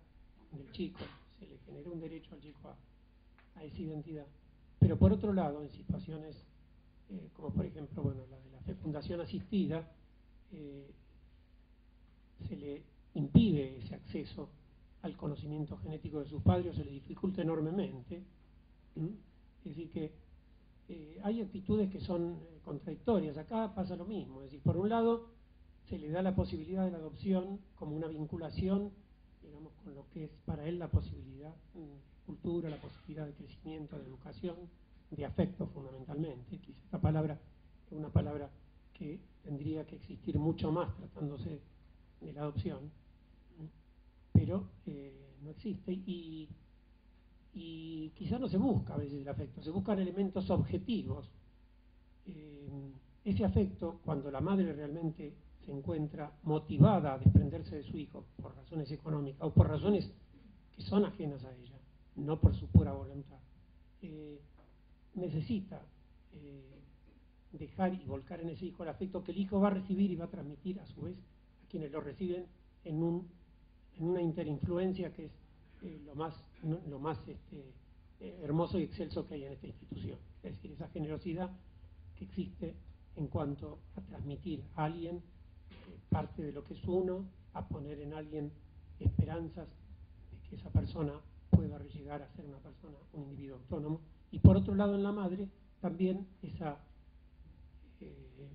del chico, se le genera un derecho al chico a, a esa identidad. Pero por otro lado, en situaciones eh, como por ejemplo, bueno, la de la fecundación asistida, eh, se le impide ese acceso al conocimiento genético de sus padres, o se le dificulta enormemente. ¿Mm? Es decir, que eh, hay actitudes que son eh, contradictorias. Acá pasa lo mismo. Es decir, por un lado, se le da la posibilidad de la adopción como una vinculación, digamos, con lo que es para él la posibilidad de cultura, la posibilidad de crecimiento, de educación, de afecto fundamentalmente. Quizá esta palabra es una palabra que tendría que existir mucho más tratándose de la adopción, pero eh, no existe, y, y quizás no se busca a veces el afecto, se buscan elementos objetivos. Eh, ese afecto, cuando la madre realmente se encuentra motivada a desprenderse de su hijo por razones económicas o por razones que son ajenas a ella, no por su pura voluntad, eh, necesita eh, dejar y volcar en ese hijo el afecto que el hijo va a recibir y va a transmitir a su vez a quienes lo reciben en, un, en una interinfluencia que es eh, lo más, no, lo más este, eh, hermoso y excelso que hay en esta institución. Es decir, esa generosidad que existe en cuanto a transmitir a alguien eh, parte de lo que es uno, a poner en alguien esperanzas de que esa persona pueda llegar a ser una persona, un individuo autónomo. Y por otro lado, en la madre, también esa, eh,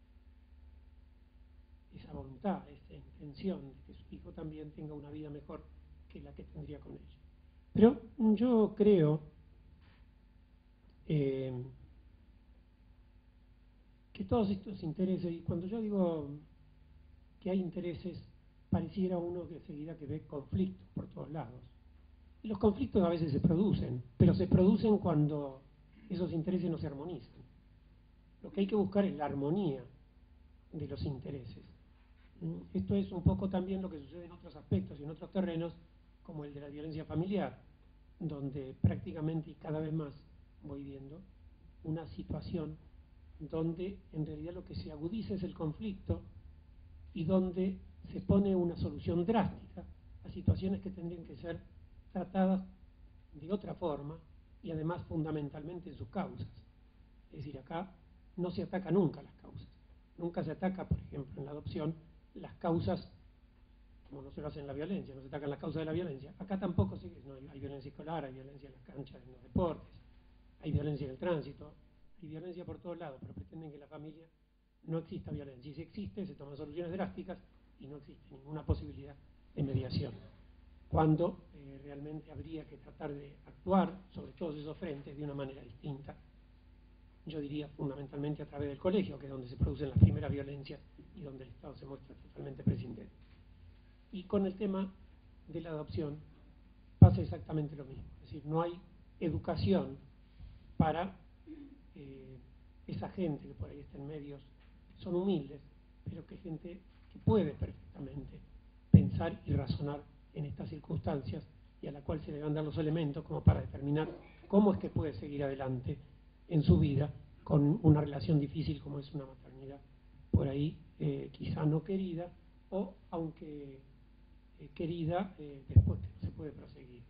esa voluntad, esa intención de que su hijo también tenga una vida mejor que la que tendría con ella. Pero yo creo eh, que todos estos intereses, y cuando yo digo que hay intereses, pareciera uno que enseguida que ve conflictos por todos lados. Y los conflictos a veces se producen, pero se producen cuando esos intereses no se armonizan. Lo que hay que buscar es la armonía de los intereses. Esto es un poco también lo que sucede en otros aspectos y en otros terrenos, como el de la violencia familiar, donde prácticamente y cada vez más voy viendo una situación donde en realidad lo que se agudiza es el conflicto y donde se pone una solución drástica a situaciones que tendrían que ser tratadas de otra forma y además fundamentalmente en sus causas. Es decir, acá no se ataca nunca las causas. Nunca se ataca, por ejemplo, en la adopción, las causas, como no se lo hace en la violencia, no se atacan las causas de la violencia. Acá tampoco se, no, hay violencia escolar, hay violencia en las canchas, en los deportes, hay violencia en el tránsito, hay violencia por todos lados, pero pretenden que en la familia no exista violencia. Y si existe, se toman soluciones drásticas y no existe ninguna posibilidad de mediación. Cuando eh, realmente habría que tratar de actuar sobre todos esos frentes de una manera distinta. Yo diría fundamentalmente a través del colegio, que es donde se producen las primeras violencias y donde el Estado se muestra totalmente prescindente. Y con el tema de la adopción pasa exactamente lo mismo. Es decir, no hay educación para eh, esa gente que por ahí está en medios, son humildes, pero que gente que puede perfectamente pensar y razonar en estas circunstancias y a la cual se le van a dar los elementos como para determinar cómo es que puede seguir adelante en su vida con una relación difícil como es una maternidad por ahí eh, quizá no querida, o aunque eh, querida, eh, después no se puede proseguir.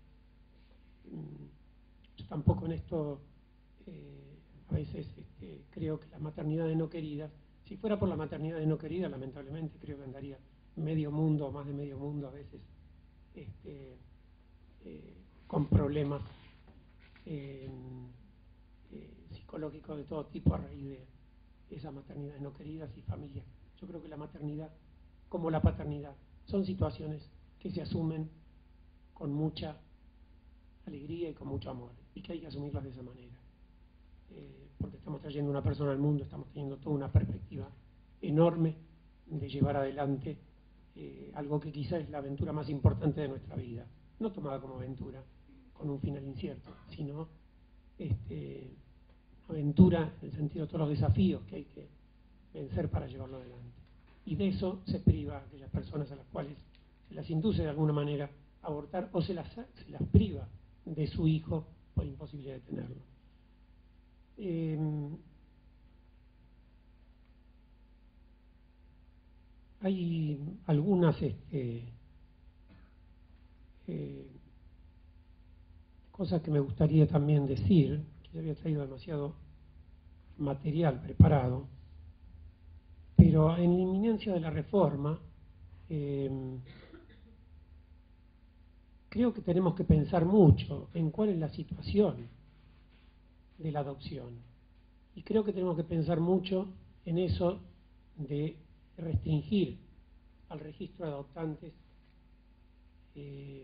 Yo tampoco en esto eh, a veces este, creo que la maternidad de no querida, si fuera por la maternidad de no querida, lamentablemente creo que andaría medio mundo o más de medio mundo a veces este, eh, con problemas eh, eh, psicológicos de todo tipo a raíz de esas maternidades no queridas y familias. Yo creo que la maternidad, como la paternidad, son situaciones que se asumen con mucha alegría y con mucho amor, y que hay que asumirlas de esa manera. Eh, porque estamos trayendo una persona al mundo, estamos teniendo toda una perspectiva enorme de llevar adelante eh, algo que quizá es la aventura más importante de nuestra vida, no tomada como aventura con un final incierto, sino este, aventura en el sentido de todos los desafíos que hay que vencer para llevarlo adelante. Y de eso se priva a aquellas personas a las cuales se las induce de alguna manera a abortar, o se las, se las priva de su hijo por imposibilidad de tenerlo. Eh, hay algunas este, eh, cosas que me gustaría también decir, que ya había traído demasiado material preparado, pero en la inminencia de la reforma, eh, creo que tenemos que pensar mucho en cuál es la situación de la adopción. Y creo que tenemos que pensar mucho en eso de restringir al registro de adoptantes eh,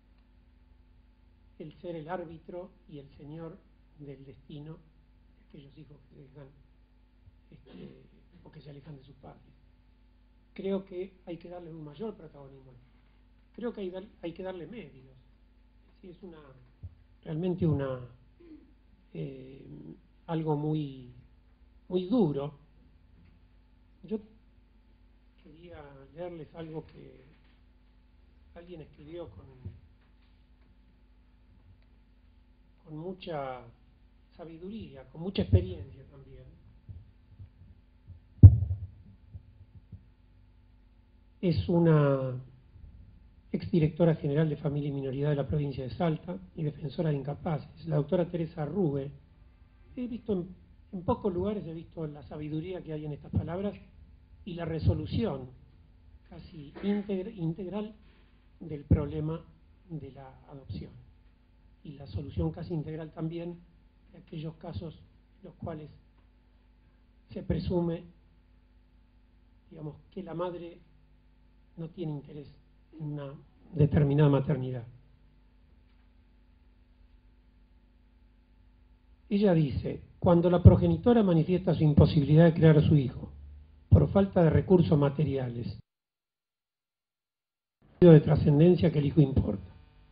el ser el árbitro y el señor del destino de aquellos hijos que se dejan este, o que se alejan de sus padres. Creo que hay que darle un mayor protagonismo. Creo que hay, hay que darle medios. Sí, es una realmente una eh, algo muy muy duro. Yo quería leerles algo que alguien escribió con con mucha sabiduría, con mucha experiencia también. Es una exdirectora general de Familia y Minoridad de la provincia de Salta y defensora de incapaces, la doctora Teresa Rube. He visto en, en pocos lugares, he visto la sabiduría que hay en estas palabras y la resolución casi íntegr- integral del problema de la adopción y la solución casi integral también de aquellos casos en los cuales se presume, digamos, que la madre no tiene interés en una determinada maternidad. Ella dice, cuando la progenitora manifiesta su imposibilidad de criar a su hijo por falta de recursos materiales, de trascendencia que el hijo importa,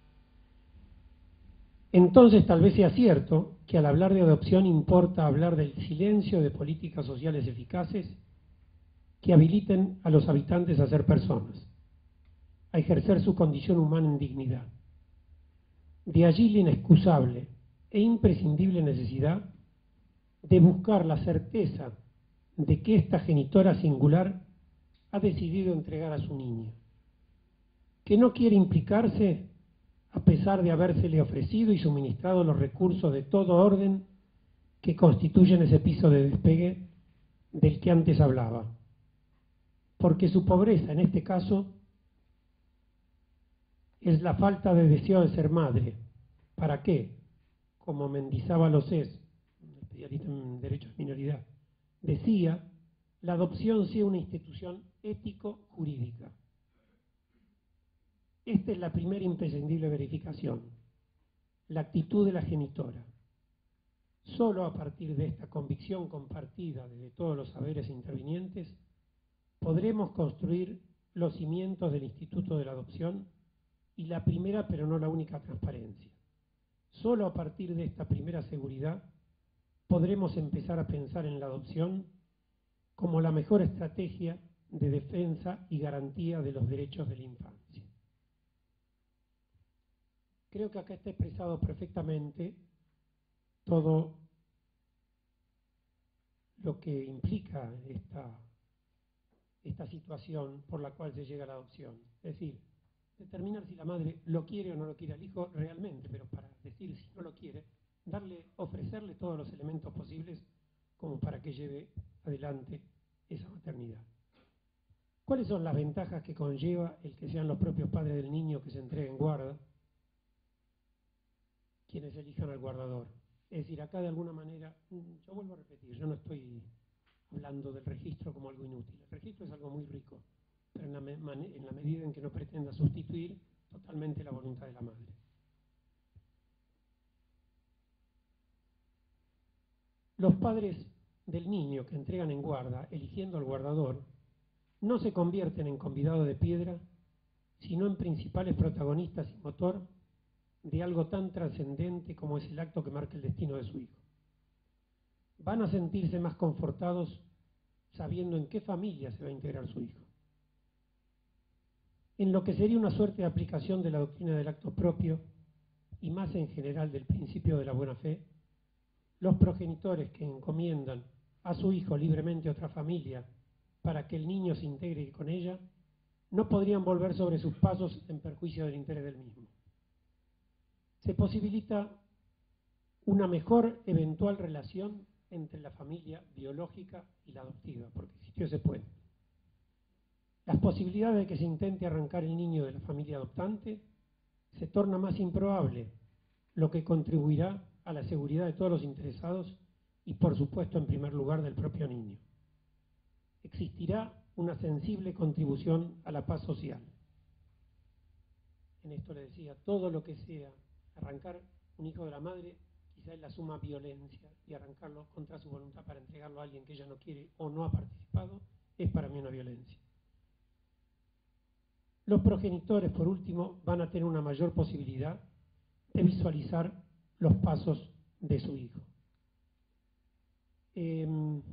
entonces tal vez sea cierto que al hablar de adopción importa hablar del silencio de políticas sociales eficaces que habiliten a los habitantes a ser personas, a ejercer su condición humana en dignidad. De allí la inexcusable e imprescindible necesidad de buscar la certeza de que esta genitora singular ha decidido entregar a su niña, que no quiere implicarse a pesar de habérsele ofrecido y suministrado los recursos de todo orden que constituyen ese piso de despegue del que antes hablaba, porque su pobreza en este caso es la falta de deseo de ser madre. ¿Para qué? Como Mendizábal es, especialista en derechos de minoridad, decía, la adopción sea una institución ético-jurídica. Esta es la primera imprescindible verificación, la actitud de la genitora. Solo a partir de esta convicción compartida de todos los saberes intervinientes, podremos construir los cimientos del Instituto de la Adopción y la primera, pero no la única, transparencia. Solo a partir de esta primera seguridad podremos empezar a pensar en la adopción como la mejor estrategia de defensa y garantía de los derechos de la infancia. Creo que acá está expresado perfectamente todo lo que implica esta, esta situación por la cual se llega a la adopción. Es decir, determinar si la madre lo quiere o no lo quiere al hijo realmente, pero para decir si no lo quiere, darle, ofrecerle todos los elementos posibles como para que lleve adelante esa maternidad. ¿Cuáles son las ventajas que conlleva el que sean los propios padres del niño que se entreguen guarda quienes elijan al guardador? Es decir, acá de alguna manera, yo vuelvo a repetir, yo no estoy hablando del registro como algo inútil. El registro es algo muy rico, pero en la, me, en la medida en que no pretenda sustituir totalmente la voluntad de la madre. Los padres del niño que entregan en guarda, eligiendo al guardador, no se convierten en convidados de piedra, sino en principales protagonistas y motor de algo tan trascendente como es el acto que marca el destino de su hijo. Van a sentirse más confortados sabiendo en qué familia se va a integrar su hijo. En lo que sería una suerte de aplicación de la doctrina del acto propio y más en general del principio de la buena fe, los progenitores que encomiendan a su hijo libremente a otra familia para que el niño se integre con ella, no podrían volver sobre sus pasos en perjuicio del interés del mismo. se posibilita una mejor eventual relación entre la familia biológica y la adoptiva, porque existió se puede. Las posibilidades de que se intente arrancar el niño de la familia adoptante se torna más improbable, lo que contribuirá a la seguridad de todos los interesados y, por supuesto, en primer lugar, del propio niño. Existirá una sensible contribución a la paz social. En esto le decía, todo lo que sea arrancar un hijo de la madre, quizá es la suma violencia, y arrancarlo contra su voluntad para entregarlo a alguien que ella no quiere o no ha participado, es para mí una violencia. Los progenitores, por último, van a tener una mayor posibilidad de visualizar los pasos de su hijo. Eh,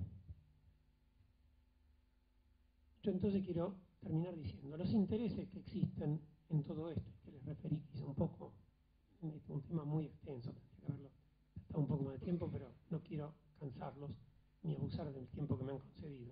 yo entonces quiero terminar diciendo, los intereses que existen en todo esto, que les referí quizá un poco, es un tema muy extenso, tendría que haberlo tratado un poco más de tiempo, pero no quiero cansarlos ni abusar del tiempo que me han concedido.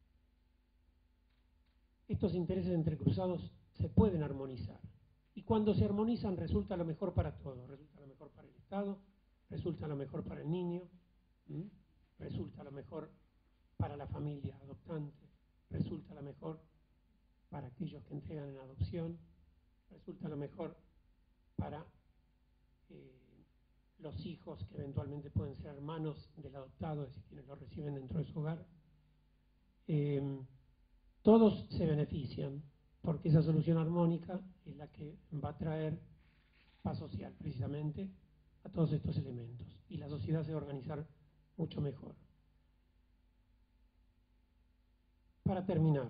Estos intereses entrecruzados se pueden armonizar, y cuando se armonizan resulta lo mejor para todos, resulta lo mejor para el Estado, resulta lo mejor para el niño, ¿m? resulta lo mejor para la familia adoptante, resulta lo mejor para aquellos que entregan en adopción, resulta lo mejor para eh, los hijos que eventualmente pueden ser hermanos del adoptado, es decir, quienes lo reciben dentro de su hogar. Eh, todos se benefician, porque esa solución armónica es la que va a traer paz social, precisamente, a todos estos elementos. Y la sociedad se va a organizar mucho mejor. Para terminar,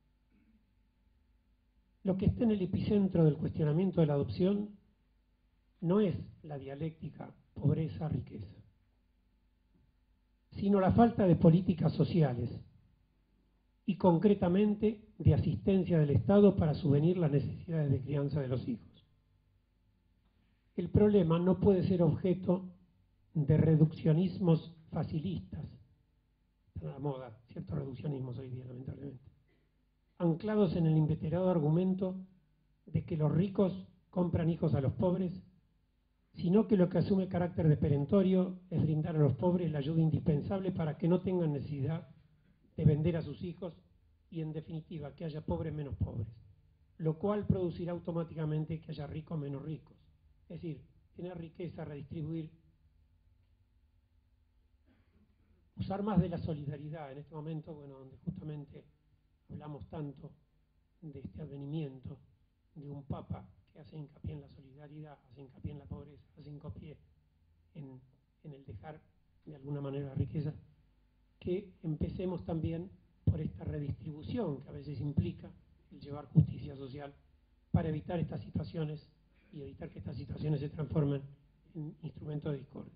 lo que está en el epicentro del cuestionamiento de la adopción no es la dialéctica pobreza-riqueza, sino la falta de políticas sociales y concretamente de asistencia del Estado para subvenir las necesidades de crianza de los hijos. El problema no puede ser objeto de reduccionismos facilistas, están a la moda ciertos reduccionismos hoy día, lamentablemente, anclados en el inveterado argumento de que los ricos compran hijos a los pobres, sino que lo que asume carácter de perentorio es brindar a los pobres la ayuda indispensable para que no tengan necesidad de vender a sus hijos y, en definitiva, que haya pobres menos pobres, lo cual producirá automáticamente que haya ricos menos ricos. Es decir, tener riqueza, redistribuir, usar más de la solidaridad en este momento, bueno, donde justamente hablamos tanto de este advenimiento de un Papa que hace hincapié en la solidaridad, hace hincapié en la pobreza, hace hincapié en, en el dejar de alguna manera la riqueza, que empecemos también por esta redistribución que a veces implica el llevar justicia social para evitar estas situaciones y evitar que estas situaciones se transformen en instrumentos de discordia.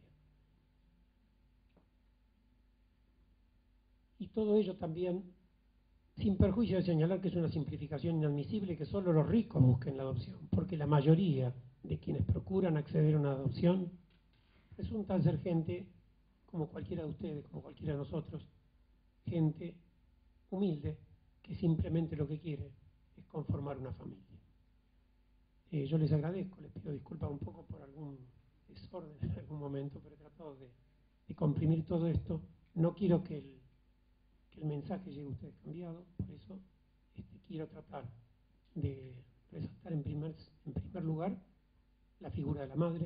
Y todo ello también sin perjuicio de señalar que es una simplificación inadmisible que solo los ricos busquen la adopción, porque la mayoría de quienes procuran acceder a una adopción resultan ser gente como cualquiera de ustedes, como cualquiera de nosotros, gente humilde que simplemente lo que quiere es conformar una familia. Eh, yo les agradezco, les pido disculpas un poco por algún desorden en algún momento, pero he tratado de, de comprimir todo esto. No quiero que el que el mensaje llegue a ustedes cambiado, por eso este, quiero tratar de resaltar en primer, en primer lugar la figura de la madre,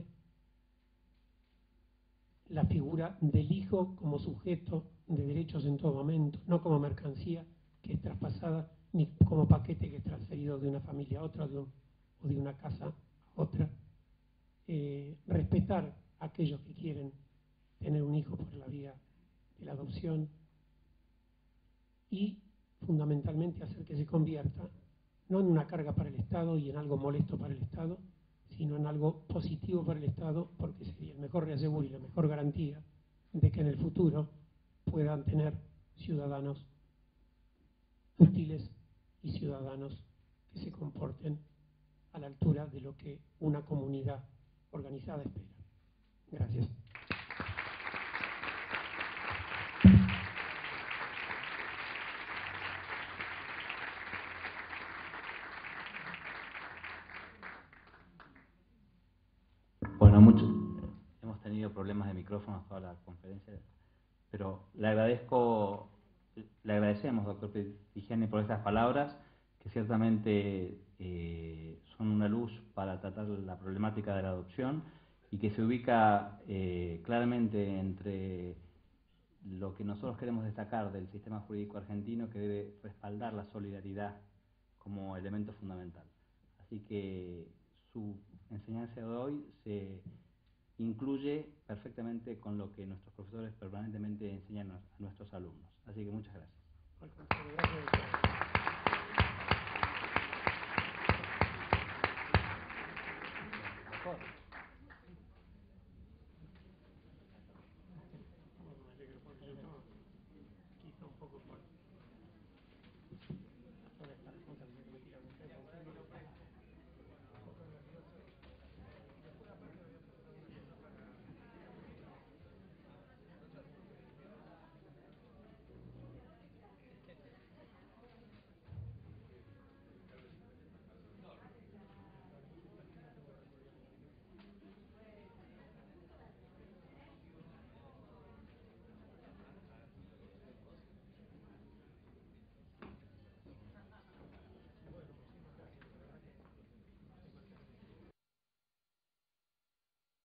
la figura del hijo como sujeto de derechos en todo momento, no como mercancía que es traspasada, ni como paquete que es transferido de una familia a otra de un, o de una casa a otra. Eh, respetar a aquellos que quieren tener un hijo por la vía de la adopción, y fundamentalmente hacer que se convierta no en una carga para el Estado y en algo molesto para el Estado, sino en algo positivo para el Estado, porque sería el mejor reaseguro y la mejor garantía de que en el futuro puedan tener ciudadanos útiles y ciudadanos que se comporten a la altura de lo que una comunidad organizada espera. Gracias. Bueno, problemas de micrófonos toda la conferencia, pero le agradezco, le agradecemos, doctor Pigiani, por estas palabras, que ciertamente eh, son una luz para tratar la problemática de la adopción y que se ubica eh, claramente entre lo que nosotros queremos destacar del sistema jurídico argentino, que debe respaldar la solidaridad como elemento fundamental. Así que su enseñanza de hoy se incluye perfectamente con lo que nuestros profesores permanentemente enseñan a nuestros alumnos. Así que muchas gracias.